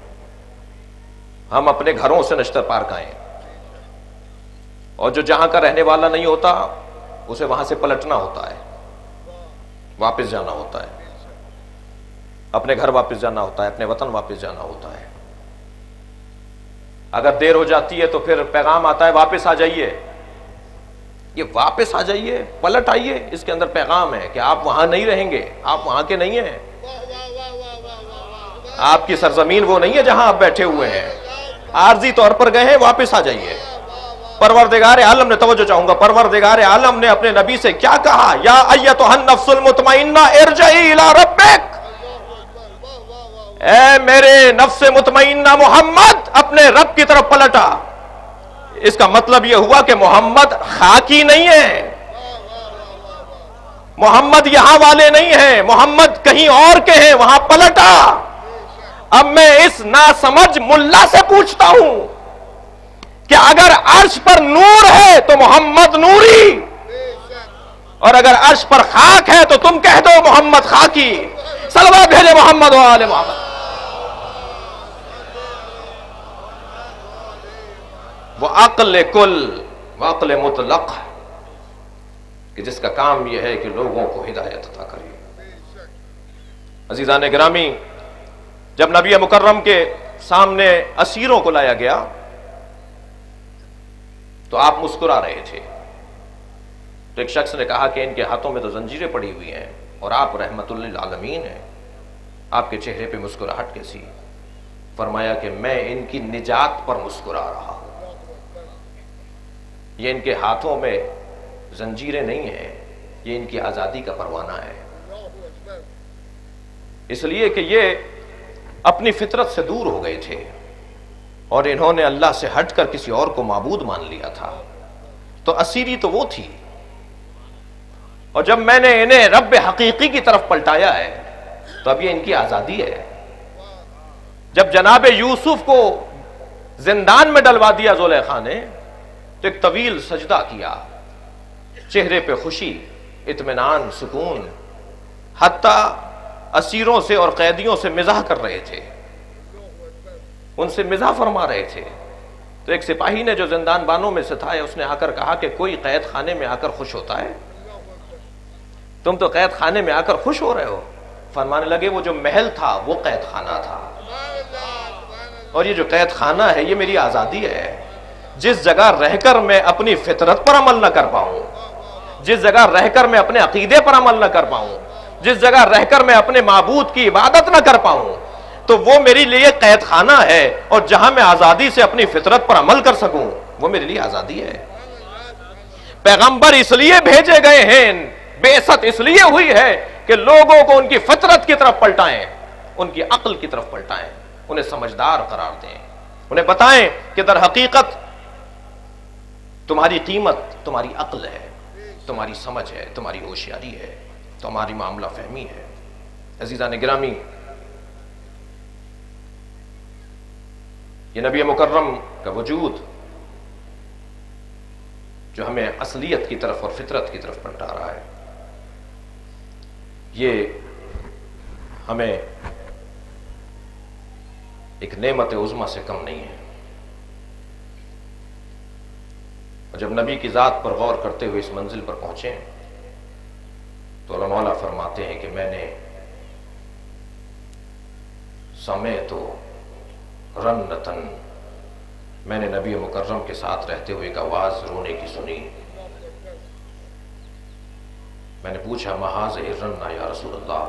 ہم اپنے گھروں سے نشتر پارک آئے ہیں اور جو جہاں کا رہنے والا نہیں ہوتا اسے وہاں سے پلٹنا ہوتا ہے، واپس جانا ہوتا ہے، اپنے گھر واپس جانا ہوتا ہے، اپنے وطن واپس جانا ہوتا ہے. اگر دیر ہو جاتی ہے تو پھر پیغام آتا ہے واپس آ جائیے. یہ واپس آ جائیے، پلٹ آئیے، اس کے اندر پیغام ہے کہ آپ وہاں نہیں رہیں گے، آپ وہاں کے نہیں ہیں، آپ کی سرزمین وہ نہیں ہے جہاں آپ بیٹھے ہوئے ہیں، عارضی طور پر گئے ہیں، واپس آ جائیے. پروردگار عالم نے، توجہ چاہوں گا، پروردگار عالم نے اپنے نبی سے کیا کہا؟ یا ایتھا النفس المطمئنہ ارجعی الی ربک، اے میرے نفس مطمئنہ محمد اپنے رب کی طرف پلٹا. اس کا مطلب یہ ہوا کہ محمد خاکی نہیں ہے، محمد یہاں والے نہیں ہیں، محمد کہیں اور کے ہیں، وہاں پلٹا. اب میں اس ناسمجھ ملا سے پوچھتا ہوں کہ اگر عرش پر نور ہے تو محمد نوری، اور اگر عرش پر خاک ہے تو تم کہہ دو محمد خاکی. صلوات بھیجے محمد و آل محمد. وہ عقل کل، وہ عقل مطلق، کہ جس کا کام یہ ہے کہ لوگوں کو ہدایت عطا کرے. عزیزان گرامی، جب نبی مکرم کے سامنے اسیروں کو لایا گیا تو آپ مسکرا رہے تھے. تو ایک شخص نے کہا کہ ان کے ہاتھوں میں تو زنجیریں پڑی ہوئی ہیں اور آپ رحمت للعالمین ہیں، آپ کے چہرے پہ مسکراہٹ کیسی؟ فرمایا کہ میں ان کی نجات پر مسکرا رہا ہوں. یہ ان کے ہاتھوں میں زنجیریں نہیں ہیں، یہ ان کی آزادی کا پروانہ ہے. اس لیے کہ یہ اپنی فطرت سے دور ہو گئے تھے اور انہوں نے اللہ سے ہٹ کر کسی اور کو معبود مان لیا تھا. تو اسیری تو وہ تھی، اور جب میں نے انہیں رب حقیقی کی طرف پلٹایا ہے تو اب یہ ان کی آزادی ہے. جب جناب یوسف کو زندان میں ڈلوا دیا زلیخا نے تو ایک طویل سجدہ کیا، چہرے پہ خوشی، اطمینان، سکون، حتیٰ اسیروں سے اور قیدیوں سے مزاح کر رہے تھے، ان سے مزاح فرما رہے تھے. تو ایک سپاہی نے جو زندان بانوں میں سے تھا، اس نے آ کر کہا کہ کوئی قید خانے میں آ کر خوش ہوتا ہے؟ تم تو قید خانے میں آ کر خوش ہو رہے ہو. فرمانے لگے وہ جو محل تھا وہ قید خانہ تھا، اور یہ جو قید خانہ ہے یہ میری آزادی ہے. جس جگہ رہ کر میں اپنی فطرت پر عمل نہ کر پاؤں، جس جگہ رہ کر میں اپنے عقیدے پر عمل نہ کر پاؤں، جس جگہ رہ کر میں اپنے معبود کی عبادت نہ کر پاؤں، تو وہ میرے لیے قید خانہ ہے. اور جہاں میں آزادی سے اپنی فطرت پر عمل کر سکوں وہ میرے لیے آزادی ہے. پیغمبر اس لیے بھیجے گئے ہیں، بعثت اس لیے ہوئی ہے کہ لوگوں کو ان کی فطرت کی طرف پلٹائیں، ان کی عقل کی طرف پلٹائیں، انہیں سمجھدار قرار دیں، انہیں بتائیں کہ در حقیقت تمہاری قیمت تمہاری عقل ہے، تمہاری سمجھ ہے، تمہاری ہوشیاری ہے، تمہاری معاملہ فہمی ہے. عزیزان گرامی، یہ نبی مکرم کا وجود جو ہمیں اصلیت کی طرف اور فطرت کی طرف پلٹا رہا ہے، یہ ہمیں ایک نعمت عظمیٰ سے کم نہیں ہے. اور جب نبی کی ذات پر غور کرتے ہوئے اس منزل پر پہنچے تو علماء مولا فرماتے ہیں کہ میں نے سمعت رنتن، میں نے نبی مکرم کے ساتھ رہتے ہوئے ایک آواز رونے کی سنی. میں نے پوچھا ما ھذہ الرنہ یا رسول اللہ،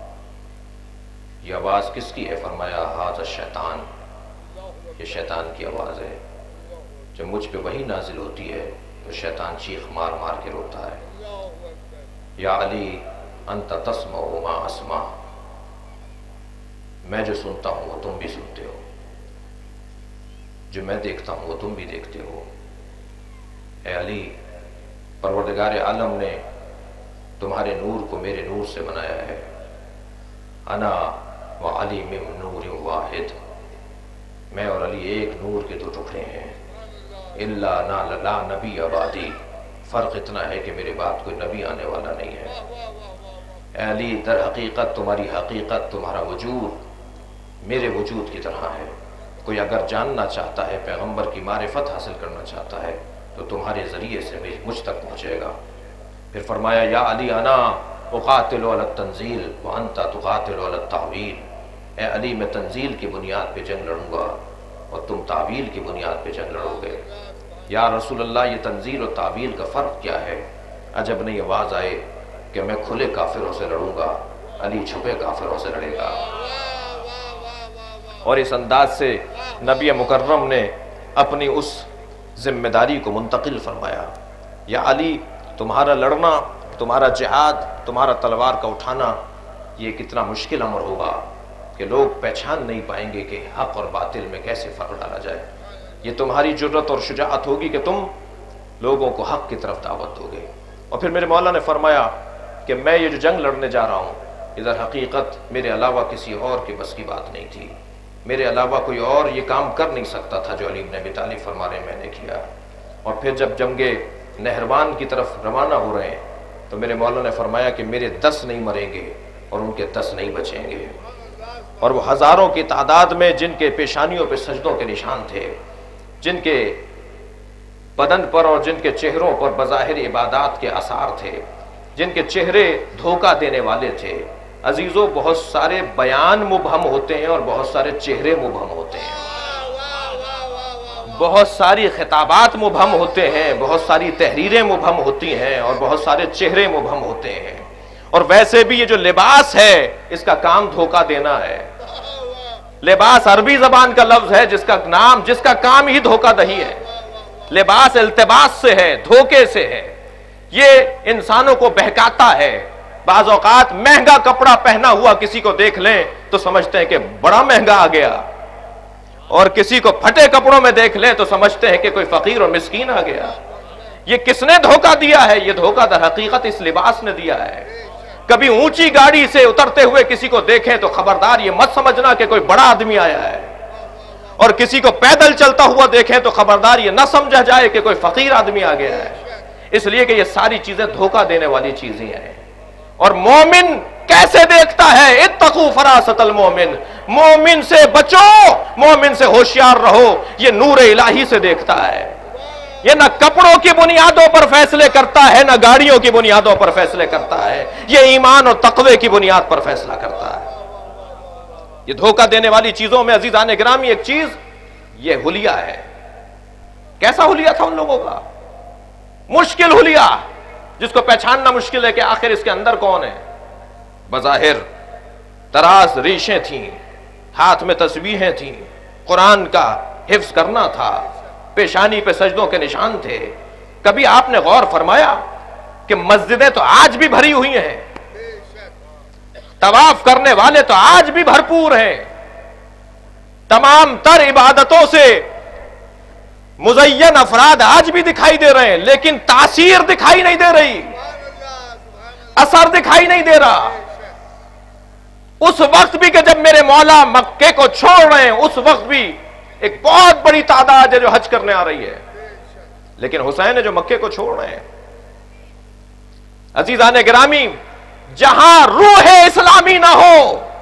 یہ آواز کس کی ہے؟ فرمایا ھذا شیطان، یہ شیطان کی آواز ہے. جب مجھ پہ وحی نازل ہوتی ہے تو شیطان چیخ مار مار کے روتا ہے، یا علی انت تسمع ما اسمع، میں جو سنتا ہوں وہ تم بھی سنتے ہو، جو میں دیکھتا ہوں وہ تم بھی دیکھتے ہو. اے علی، پروردگار عالم نے تمہارے نور کو میرے نور سے بنایا ہے. انا و علی من نور واحد، میں اور علی ایک نور کے دو ٹکڑے ہیں. الا لا نبی بعدی، فرق اتنا ہے کہ میرے بعد کوئی نبی آنے والا نہیں ہے. اے علی، در حقیقت تمہاری حقیقت، تمہارا وجود میرے وجود کی طرح ہے. کوئی اگر جاننا چاہتا ہے، پیغمبر کی معرفت حاصل کرنا چاہتا ہے تو تمہارے ذریعے سے مجھ تک پہنچے گا. پھر فرمایا یا علی انا اقاتل علی التنزیل وانت تقاتل علی التعویل، اے علی میں تنزیل کی بنیاد پہ جنگ لڑوں گا اور تم تعویل کی بنیاد پہ جنگ لڑو گے۔ یا رسول اللہ یہ تنزیل اور تعویل کا فرق کیا ہے؟ عجب نہیں آواز آئے کہ میں کھلے کافروں سے لڑوں گا، علی چھپے کافروں سے لڑے گا۔ اور اس انداز سے نبی مکرم نے اپنی اس ذمہ داری کو منتقل فرمایا، یا علی تمہارا لڑنا، تمہارا جہاد، تمہارا تلوار کا اٹھانا یہ کتنا مشکل امر ہوگا کہ لوگ پہچان نہیں پائیں گے کہ حق اور باطل میں کیسے فرق ڈالا جائے۔ یہ تمہاری جرت اور شجاعت ہوگی کہ تم لوگوں کو حق کی طرف دعوت دو گے۔ اور پھر میرے مولا نے فرمایا کہ میں یہ جو جنگ لڑنے جا رہا ہوں ادھر حقیقت میرے علاوہ کسی اور کے بس کی بات نہیں تھی، میرے علاوہ کوئی اور یہ کام کر نہیں سکتا تھا جو علی بن ابی طالب فرما رہے ہیں میں نے کیا۔ اور پھر جب جنگ نہروان کی طرف روانہ ہو رہے ہیں تو میرے مولا نے فرمایا کہ میرے دس نہیں مریں گے اور ان کے دس نہیں بچیں گے۔ اور وہ ہزاروں کی تعداد میں جن کے پیشانیوں پہ سجدوں کے نشان تھے، جن کے بدن پر اور جن کے چہروں پر بظاہر عبادات کے آثار تھے، جن کے چہرے دھوکہ دینے والے تھے، عزیزوں بہت سارے بیان مبہم ہوتے ہیں اور بہت سارے چہرے مبہم ہوتے ہیں، بہت ساری خطابات مبہم ہوتے ہیں، بہت ساری تحریریں مبہم ہوتی ہیں اور بہت سارے چہرے مبہم ہوتے ہیں۔ اور ویسے بھی یہ جو لباس ہے اس کا کام دھوکہ دینا ہے۔ لباس عربی زبان کا لفظ ہے جس کا نام جس کا کام ہی دھوکہ دہی ہے۔ لباس التباس سے ہے، دھوکے سے ہے، یہ انسانوں کو بہکاتا ہے۔ بعض اوقات مہنگا کپڑا پہنا ہوا کسی کو دیکھ لیں تو سمجھتے ہیں کہ بڑا مہنگا آ گیا، اور کسی کو پھٹے کپڑوں میں دیکھ لیں تو سمجھتے ہیں کہ کوئی فقیر اور مسکین آ گیا۔ یہ کس نے دھوکہ دیا ہے؟ یہ دھوکہ در حقیقت اس لباس نے دیا ہے۔ کبھی اونچی گاڑی سے اترتے ہوئے کسی کو دیکھیں تو خبردار یہ مت سمجھنا کہ کوئی بڑا آدمی آیا ہے، اور کسی کو پیدل چلتا ہوا دیکھیں تو خبردار یہ نہ سمجھا جائے کہ کوئی فقیر آدمی آ گیا ہے، اس لیے کہ یہ ساری چیزیں دھوکہ دینے والی چیزیں ہیں۔ اور مومن کیسے دیکھتا ہے؟ اتقوا فراست المومن، مومن سے بچو، مومن سے ہوشیار رہو، یہ نور الہی سے دیکھتا ہے۔ یہ نہ کپڑوں کی بنیادوں پر فیصلے کرتا ہے، نہ گاڑیوں کی بنیادوں پر فیصلے کرتا ہے، یہ ایمان اور تقوی کی بنیاد پر فیصلہ کرتا ہے۔ یہ دھوکہ دینے والی چیزوں میں عزیزان گرامی ایک چیز یہ حلیہ ہے۔ کیسا حلیہ تھا ان لوگوں کا؟ مشکل حلیہ، جس کو پہچاننا مشکل ہے کہ آخر اس کے اندر کون ہے۔ بظاہر دراز ریشیں تھیں، ہاتھ میں تسبیحیں تھیں، قرآن کا حفظ کرنا تھا، پیشانی پہ سجدوں کے نشان تھے۔ کبھی آپ نے غور فرمایا کہ مسجدیں تو آج بھی بھری ہوئی ہیں، طواف کرنے والے تو آج بھی بھرپور ہیں، تمام تر عبادتوں سے مزین افراد آج بھی دکھائی دے رہے ہیں، لیکن تاثیر دکھائی نہیں دے رہی، اثر دکھائی نہیں دے رہا۔ اس وقت بھی کہ جب میرے مولا مکے کو چھوڑ رہے ہیں، اس وقت بھی ایک بہت بڑی تعداد ہے جو حج کرنے آ رہی ہے، لیکن حسین ہے جو مکے کو چھوڑ رہے ہیں۔ عزیزان گرامی، جہاں روح اسلامی نہ ہو،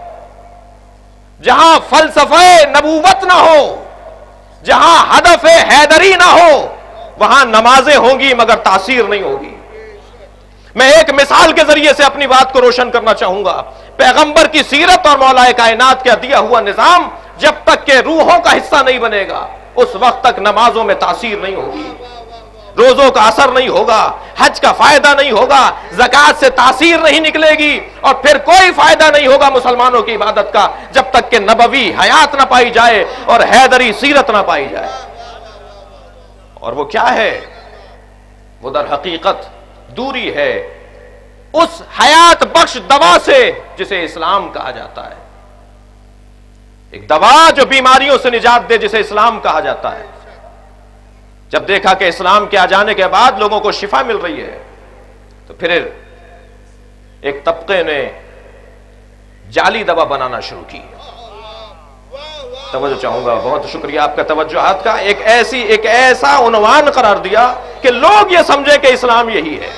جہاں فلسفہ نبوت نہ ہو، جہاں ہدف حیدری نہ ہو، وہاں نمازیں ہوں گی مگر تاثیر نہیں ہوگی۔ میں ایک مثال کے ذریعے سے اپنی بات کو روشن کرنا چاہوں گا۔ پیغمبر کی سیرت اور مولا کائنات کا دیا ہوا نظام جب تک کہ روحوں کا حصہ نہیں بنے گا، اس وقت تک نمازوں میں تاثیر نہیں ہوگی، روزوں کا اثر نہیں ہوگا، حج کا فائدہ نہیں ہوگا، زکوٰۃ سے تاثیر نہیں نکلے گی، اور پھر کوئی فائدہ نہیں ہوگا مسلمانوں کی عبادت کا جب تک کہ نبوی حیات نہ پائی جائے اور حیدری سیرت نہ پائی جائے۔ اور وہ کیا ہے؟ وہ در حقیقت دوری ہے اس حیات بخش دوا سے جسے اسلام کہا جاتا ہے۔ ایک دوا جو بیماریوں سے نجات دے جسے اسلام کہا جاتا ہے۔ جب دیکھا کہ اسلام کے آ جانے کے بعد لوگوں کو شفا مل رہی ہے تو پھر ایک طبقے نے جعلی دوا بنانا شروع کی۔ توجہ چاہوں گا، بہت شکریہ آپ کا توجہات کا۔ ایک ایسی ایک ایسا عنوان قرار دیا کہ لوگ یہ سمجھے کہ اسلام یہی ہے۔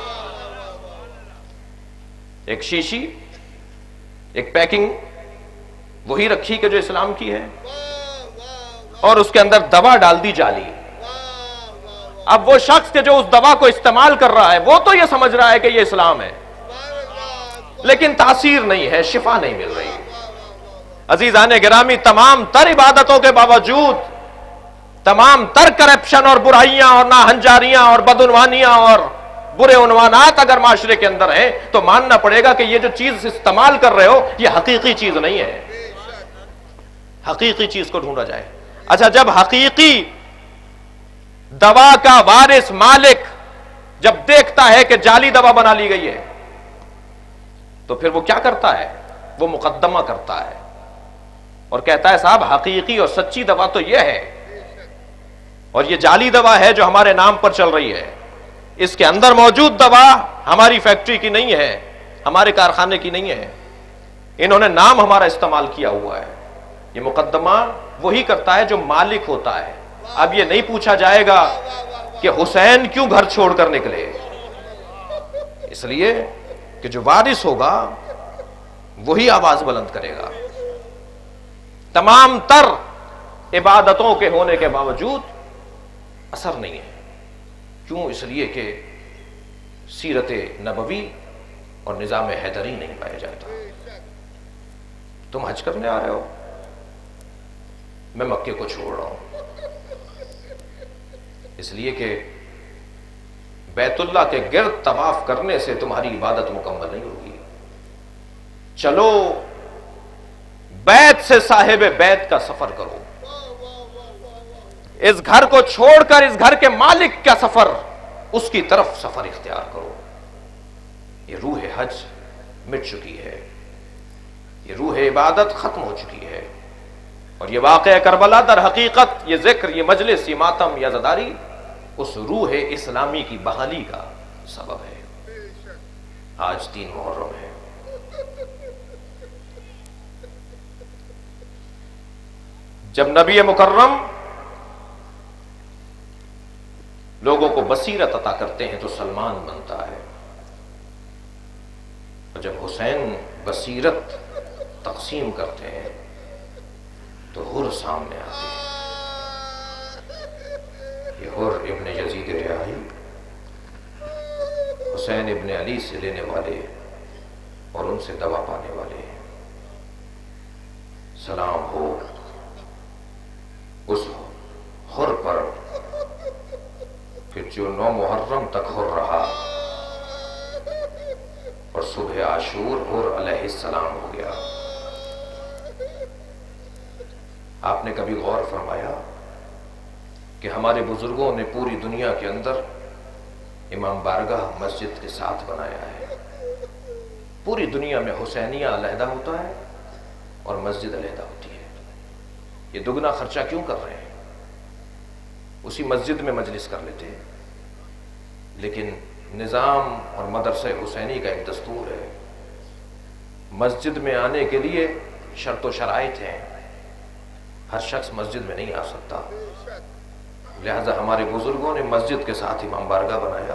ایک شیشی، ایک پیکنگ وہی رکھی کہ جو اسلام کی ہے، اور اس کے اندر دوا ڈال دی جعلی۔ اب وہ شخص کہ جو اس دوا کو استعمال کر رہا ہے وہ تو یہ سمجھ رہا ہے کہ یہ اسلام ہے، لیکن تاثیر نہیں ہے، شفا نہیں مل رہی۔ عزیزان گرامی، تمام تر عبادتوں کے باوجود، تمام تر کرپشن اور برائیاں اور ناہنجاریاں اور بدعنوانیاں اور برے عنوانات اگر معاشرے کے اندر ہیں تو ماننا پڑے گا کہ یہ جو چیز استعمال کر رہے ہو یہ حقیقی چیز نہیں ہے. حقیقی چیز کو ڈھونڈا جائے. اچھا، جب حقیقی دوا کا وارث مالک جب دیکھتا ہے کہ جعلی دوا بنا لی گئی ہے تو پھر وہ کیا کرتا ہے؟ وہ مقدمہ کرتا ہے اور کہتا ہے صاحب حقیقی اور سچی دوا تو یہ ہے، اور یہ جعلی دوا ہے جو ہمارے نام پر چل رہی ہے. اس کے اندر موجود دوا ہماری فیکٹری کی نہیں ہے، ہمارے کارخانے کی نہیں ہے، انہوں نے نام ہمارا استعمال کیا ہوا ہے. یہ مقدمہ وہی کرتا ہے جو مالک ہوتا ہے. اب یہ نہیں پوچھا جائے گا کہ حسین کیوں گھر چھوڑ کر نکلے، اس لیے کہ جو وارث ہوگا وہی آواز بلند کرے گا. تمام تر عبادتوں کے ہونے کے باوجود اثر نہیں ہے. کیوں؟ اس لیے کہ سیرت نبوی اور نظام حیدری نہیں پایا جاتا. تم حج کرنے آ رہے ہو، میں مکے کو چھوڑ رہا ہوں اس لیے کہ بیت اللہ کے گرد طواف کرنے سے تمہاری عبادت مکمل نہیں ہوگی. چلو بیت سے صاحب بیت کا سفر کرو، اس گھر کو چھوڑ کر اس گھر کے مالک کا سفر، اس کی طرف سفر اختیار کرو. یہ روح حج مٹ چکی ہے، یہ روح عبادت ختم ہو چکی ہے. اور یہ واقعہ کربلا در حقیقت، یہ ذکر، یہ مجلس، یہ ماتم، یہ زداری اس روح اسلامی کی بحالی کا سبب ہے. آج تین محرم ہے. جب نبی مکرم لوگوں کو بصیرت عطا کرتے ہیں تو سلمان بنتا ہے، اور جب حسین بصیرت تقسیم کرتے ہیں تو حر سامنے آتے ہیں. یہ حر ابن یزید ریاحی حسین ابن علی سے لینے والے اور ان سے دوا پانے والے ہیں. سلام ہو اس حر پر پھر جو نو محرم تک حر رہا اور صبح عاشور حر علیہ السلام ہو گیا. آپ نے کبھی غور فرمایا کہ ہمارے بزرگوں نے پوری دنیا کے اندر امام بارگاہ مسجد کے ساتھ بنایا ہے. پوری دنیا میں حسینیہ علیحدہ ہوتا ہے اور مسجد علیحدہ ہوتی ہے. یہ دگنا خرچہ کیوں کر رہے ہیں؟ اسی مسجد میں مجلس کر لیتے ہیں. لیکن نظام اور مدرسہ حسینی کا ایک دستور ہے، مسجد میں آنے کے لیے شرط و شرائط ہیں. ہر شخص مسجد میں نہیں آ سکتا، لہذا ہمارے بزرگوں نے مسجد کے ساتھ امام بارگاہ بنایا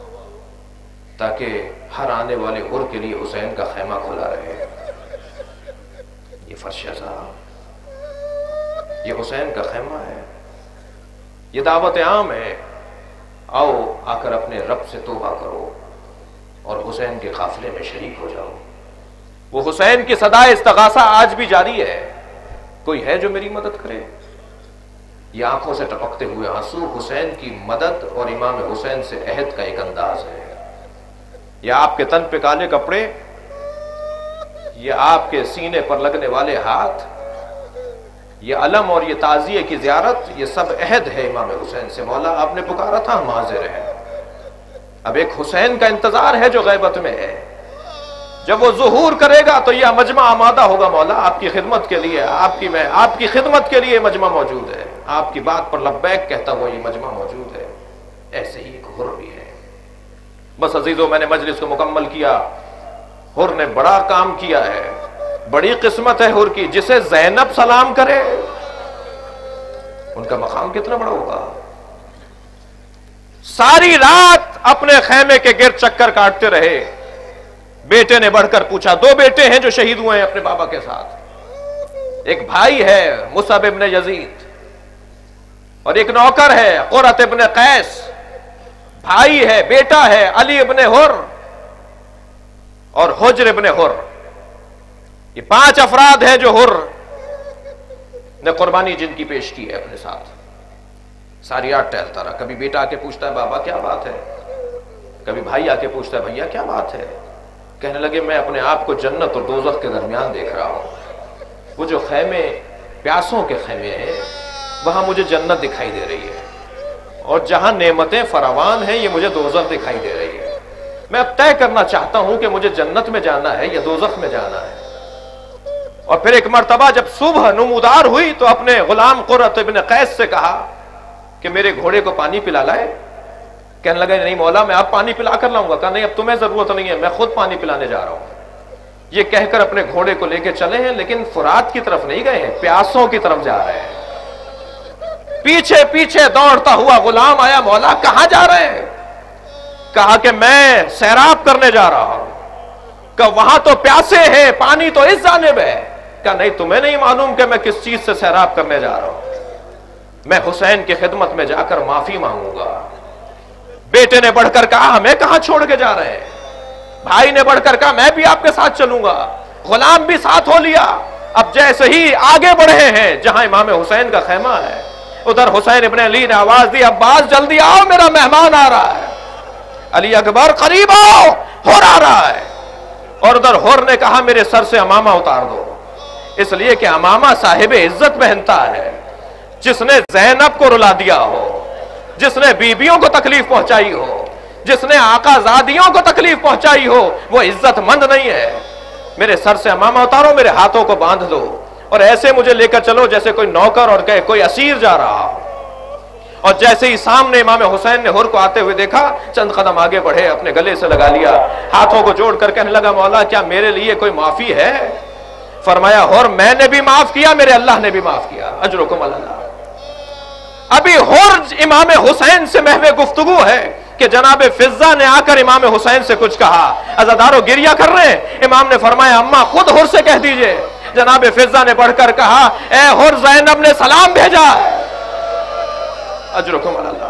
تاکہ ہر آنے والے حر کے لیے حسین کا خیمہ کھلا رہے. یہ فرش صاحب، یہ حسین کا خیمہ ہے، یہ دعوت عام ہے. آؤ آ کر اپنے رب سے توبہ کرو اور حسین کے قافلے میں شریک ہو جاؤ. وہ حسین کی صدائے استغاثہ آج بھی جاری ہے. کوئی ہے جو میری مدد کرے؟ یہ آنکھوں سے ٹپکتے ہوئے آنسو حسین کی مدد اور امام حسین سے عہد کا ایک انداز ہے. یہ آپ کے تن پہ کالے کپڑے، یہ آپ کے سینے پر لگنے والے ہاتھ، یہ علم اور یہ تعزیے کی زیارت، یہ سب عہد ہے امام حسین سے. مولا آپ نے پکارا تھا، ہم حاضر ہیں. اب ایک حسین کا انتظار ہے جو غیبت میں ہے. جب وہ ظہور کرے گا تو یہ مجمع آمادہ ہوگا. مولا آپ کی خدمت کے لیے، آپ کی میں آپ کی خدمت کے لیے مجمع موجود ہے. آپ کی بات پر لبیک کہتا ہوا یہ مجمع موجود ہے. ایسے ہی ایک حر بھی ہے. بس عزیزوں، میں نے مجلس کو مکمل کیا. حر نے بڑا کام کیا ہے. بڑی قسمت ہے حر کی. جسے زینب سلام کرے ان کا مقام کتنا بڑا ہوگا. ساری رات اپنے خیمے کے گرد چکر کاٹتے رہے. بیٹے نے بڑھ کر پوچھا، دو بیٹے ہیں جو شہید ہوئے ہیں اپنے بابا کے ساتھ. ایک بھائی ہے مصعب ابن یزید اور ایک نوکر ہے قرۃ ابن قیس. بھائی ہے، بیٹا ہے علی ابن حر اور حجر ابن حر. یہ پانچ افراد ہیں جو حر نے قربانی جن کی پیش کی ہے اپنے ساتھ، ساری رات ٹہلتا رہا. کبھی بیٹا آ کے پوچھتا ہے بابا کیا بات ہے، کبھی بھائی آ کے پوچھتا ہے بھیا کیا بات ہے. کہنے لگے میں اپنے آپ کو جنت اور دوزخ کے درمیان دیکھ رہا ہوں. وہ جو خیمے پیاسوں کے خیمے ہیں وہاں مجھے جنت دکھائی دے رہی ہے، اور جہاں نعمتیں فراوان ہیں یہ مجھے دوزخ دکھائی دے رہی ہے. میں اب طے کرنا چاہتا ہوں کہ مجھے جنت میں جانا ہے یا دوزخ میں جانا ہے. اور پھر ایک مرتبہ جب صبح نمودار ہوئی تو اپنے غلام قرۃ ابن قیس سے کہا کہ میرے گھوڑے کو پانی پلا لائے. کہنے لگا نہیں مولا میں اب پانی پلا کر لاؤں گا. کہا نہیں اب تمہیں ضرورت نہیں ہے، میں خود پانی پلانے جا رہا ہوں. یہ کہہ کر اپنے گھوڑے کو لے کے چلے ہیں، لیکن فرات کی طرف نہیں گئے ہیں، پیاسوں کی طرف جا رہے ہیں. پیچھے پیچھے دوڑتا ہوا غلام آیا، مولا کہاں جا رہے ہیں؟ کہا کہ میں سیراب کرنے جا رہا ہوں. کہ وہاں تو پیاسے ہیں، پانی تو اس جانب ہے. کہا نہیں تمہیں نہیں معلوم کہ میں کس چیز سے سیراب کرنے جا رہا ہوں. میں حسین کی خدمت میں جا کر معافی مانگوں گا. بیٹے نے بڑھ کر کہا ہمیں کہاں چھوڑ کے جا رہے ہیں؟ بھائی نے بڑھ کر کہا میں بھی آپ کے ساتھ چلوں گا. غلام بھی ساتھ ہو لیا. اب جیسے ہی آگے بڑھے ہیں جہاں امام حسین کا خیمہ ہے، ادھر حسین ابن علی نے آواز دی عباس جلدی آؤ میرا مہمان آ رہا ہے. علی اکبر قریب آؤ، ہور آ رہا ہے. اور ادھر ہور نے کہا میرے سر سے امامہ اتار دو، اس لیے کہ امامہ صاحب عزت پہنتا ہے. جس نے زینب کو رلا دیا ہو، جس نے بیویوں کو تکلیف پہنچائی ہو، جس نے آقا زادیوں کو تکلیف پہنچائی ہو، وہ عزت مند نہیں ہے. میرے سر سے امامہ اتارو، میرے ہاتھوں کو باندھ دو، اور ایسے مجھے لے کر چلو جیسے کوئی نوکر اور کہ کوئی اسیر جا رہا ہو. اور جیسے ہی سامنے امام حسین نے ہور کو آتے ہوئے دیکھا، چند قدم آگے بڑھے، اپنے گلے سے لگا لیا، ہاتھوں کو جوڑ کر کہنے لگا مولا کیا میرے لیے کوئی معافی ہے؟ فرمایا ہور میں نے بھی معاف کیا، میرے اللہ نے بھی معاف کیا، اجرکم اللہ. ابھی ہور امام حسین سے محو گفتگو ہے کہ جناب فضہ نے آ کر امام حسین سے کچھ کہا. عزادارو گریہ کر رہے ہیں. امام نے فرمایا اماں خود ہور سے کہہ دیجئے. جناب فضہ نے بڑھ کر کہا اے ہور زینب نے سلام بھیجا ہے. اجرکم اللہ.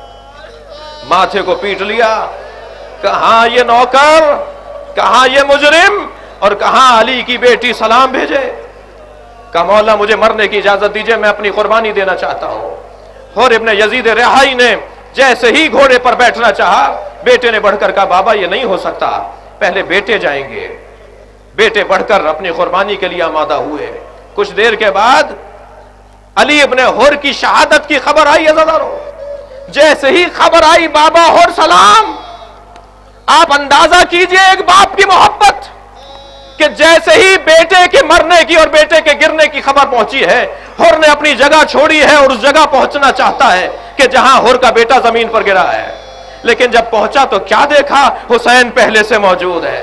ماتھے کو پیٹ لیا. کہاں یہ نوکر، کہاں یہ مجرم، اور کہاں علی کی بیٹی سلام بھیجے. کہا مولا مجھے مرنے کی اجازت دیجئے، میں اپنی قربانی دینا چاہتا ہوں. اور ابن یزید رہائی نے جیسے ہی گھوڑے پر بیٹھنا چاہا، بیٹے نے بڑھ کر کہا بابا یہ نہیں ہو سکتا، پہلے بیٹے جائیں گے. بیٹے بڑھ کر اپنی قربانی کے لیے آمادہ ہوئے. کچھ دیر کے بعد علی ابن ہور کی شہادت کی خبر آئی. عزادارو جیسے ہی خبر آئی بابا ہور سلام. آپ اندازہ کیجئے ایک باپ کی محبت کہ جیسے ہی بیٹے کے مرنے کی اور بیٹے کے گرنے کی خبر پہنچی ہے، ہور نے اپنی جگہ چھوڑی ہے اور اس جگہ پہنچنا چاہتا ہے کہ جہاں ہور کا بیٹا زمین پر گرا ہے. لیکن جب پہنچا تو کیا دیکھا؟ حسین پہلے سے موجود ہے.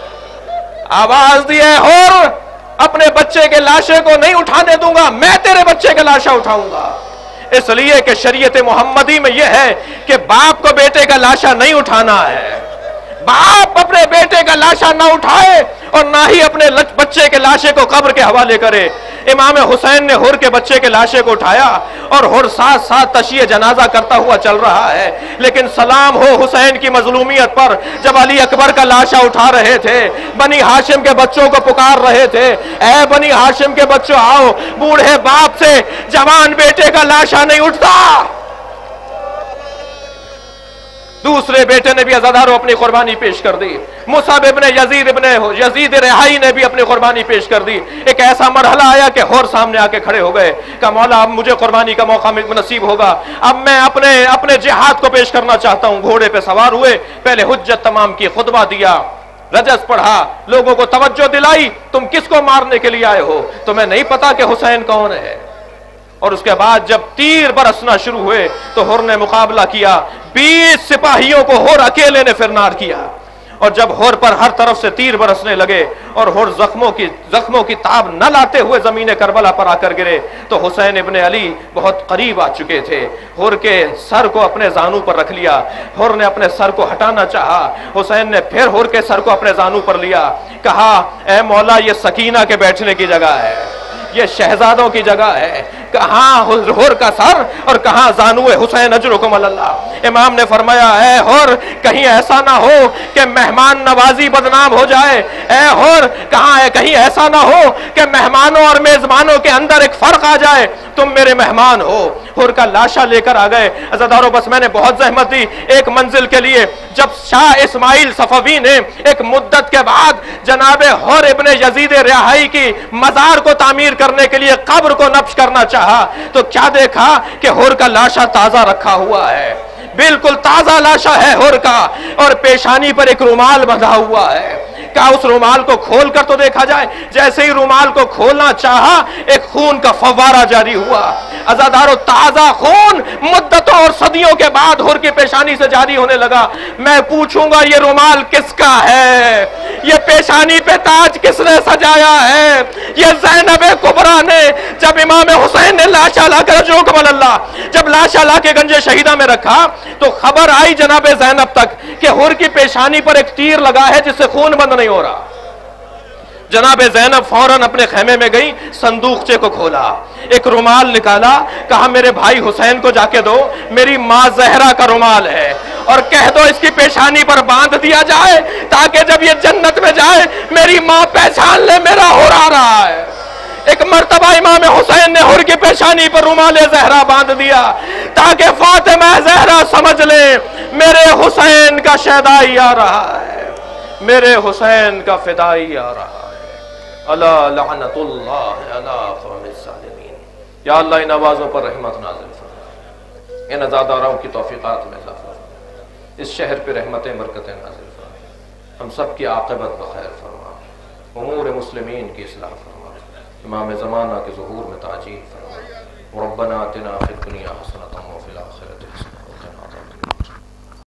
آواز دی ہے ہور اپنے بچے کے لاشے کو نہیں اٹھانے دوں گا، میں تیرے بچے کے لاشا اٹھاؤں گا. اس لیے کہ شریعت محمدی میں یہ ہے کہ باپ کو بیٹے کا لاشا نہیں اٹھانا ہے. باپ اپنے بیٹے کا لاشا نہ اٹھائے اور نہ ہی اپنے بچے کے لاشے کو قبر کے حوالے کرے. امام حسین نے ہور کے بچے کے لاشے کو اٹھایا اور ہور ساتھ ساتھ تشیع جنازہ کرتا ہوا چل رہا ہے. لیکن سلام ہو حسین کی مظلومیت پر، جب علی اکبر کا لاشا اٹھا رہے تھے، بنی ہاشم کے بچوں کو پکار رہے تھے اے بنی ہاشم کے بچوں آؤ، بوڑھے باپ سے جوان بیٹے کا لاشا نہیں اٹھتا. دوسرے بیٹے نے بھی عزادارو اپنی قربانی پیش کر دی. مصعب ابن یزید ابن یزید رہائی نے بھی اپنی قربانی پیش کر دی. ایک ایسا مرحلہ آیا کہ ہور سامنے آ کے کھڑے ہو گئے. کہا مولا اب مجھے قربانی کا موقع نصیب ہوگا، اب میں اپنے اپنے جہاد کو پیش کرنا چاہتا ہوں. گھوڑے پہ سوار ہوئے، پہلے حجت تمام کی، خطبہ دیا، رجس پڑھا، لوگوں کو توجہ دلائی تم کس کو مارنے کے لیے آئے ہو، تمہیں نہیں پتا کہ حسین کون ہے. اور اس کے بعد جب تیر برسنا شروع ہوئے تو ہور نے مقابلہ کیا. بیس سپاہیوں کو ہور اکیلے نے فرنار کیا. اور جب ہور پر ہر طرف سے تیر برسنے لگے اور ہور زخموں کی زخموں کی تاب نہ لاتے ہوئے زمین کربلا پر آ کر گرے تو حسین ابن علی بہت قریب آ چکے تھے. ہور کے سر کو اپنے زانو پر رکھ لیا. ہور نے اپنے سر کو ہٹانا چاہا، حسین نے پھر ہور کے سر کو اپنے زانو پر لیا. کہا اے مولا یہ سکینہ کے بیٹھنے کی جگہ ہے، یہ شہزادوں کی جگہ ہے. کہاں ہور کا سر اور کہاں زانوے حسین اجرکم اللہ. امام نے فرمایا اے ہور کہیں ایسا نہ ہو کہ مہمان نوازی بدنام ہو جائے، اے ہور کہاں ہے کہیں ایسا نہ ہو کہ مہمانوں اور میزبانوں کے اندر ایک فرق آ جائے، تم میرے مہمان ہو۔ ہور کا لاشا لے کر آ گئے۔ عزیزانو بس میں نے بہت زحمت دی ایک منزل کے لیے۔ جب شاہ اسماعیل صفوی نے ایک مدت کے بعد جناب ہور ابن یزید رہائی کی مزار کو تعمیر کرنے کے لیے قبر کو نبش کرنا چاہا تو کیا دیکھا کہ ہور کا لاشا تازہ رکھا ہوا ہے، بالکل تازہ لاشا ہے ہور کا، اور پیشانی پر ایک رومال بندھا ہوا ہے۔ کہا اس رومال کو کھول کر تو دیکھا جائے، جیسے ہی رومال کو کھولنا چاہا ایک خون کا فوارہ جاری ہوا۔ عزادارو تازہ خون مدتوں اور صدیوں کے بعد ہور کی پیشانی سے جاری ہونے لگا۔ میں پوچھوں گا یہ رومال کس کا ہے؟ یہ پیشانی پہ تاج کس نے سجایا ہے؟ یہ زینب کبریٰ نے جب امام حسین نے لاشا لا کر جوکمل اللہ جب لاشا لا کے گنج شہیدہ میں رکھا تو خبر آئی جناب زینب تک کہ ہور کی پیشانی پر ایک تیر لگا ہے جس سے خون بند نہیں ہو رہا۔ جناب زینب فوراً اپنے خیمے میں گئی، صندوقچے کو کھولا، ایک رومال نکالا، کہا میرے بھائی حسین کو جا کے دو، میری ماں زہرا کا رومال ہے، اور کہہ دو اس کی پیشانی پر باندھ دیا جائے تاکہ جب یہ جنت میں جائے میری ماں پہچان لے میرا ہور آ رہا ہے۔ ایک مرتبہ امام حسین نے ہور کی پیشانی پر رومال زہرا باندھ دیا تاکہ فاطمہ زہرا سمجھ لے میرے حسین کا شیدائی آ رہا ہے، میرے حسین کا فدائی آ رہا ہے۔ الا لعنت اللہ علی قوم الظالمین۔ یا اللہ ان آوازوں پر رحمت نازل فرما، ان عزاداراؤں کی توفیقات میں اضافہ فرما، اس شہر پہ رحمتیں برکتیں نازل فرما، ہم سب کی عاقبت بخیر فرما، امور مسلمین کی اصلاح فرما، امام زمانہ کے ظہور میں تعجیل فرما۔ ربنا آتنا فی الدنیا حسنۃ وفی الآخرۃ حسنۃ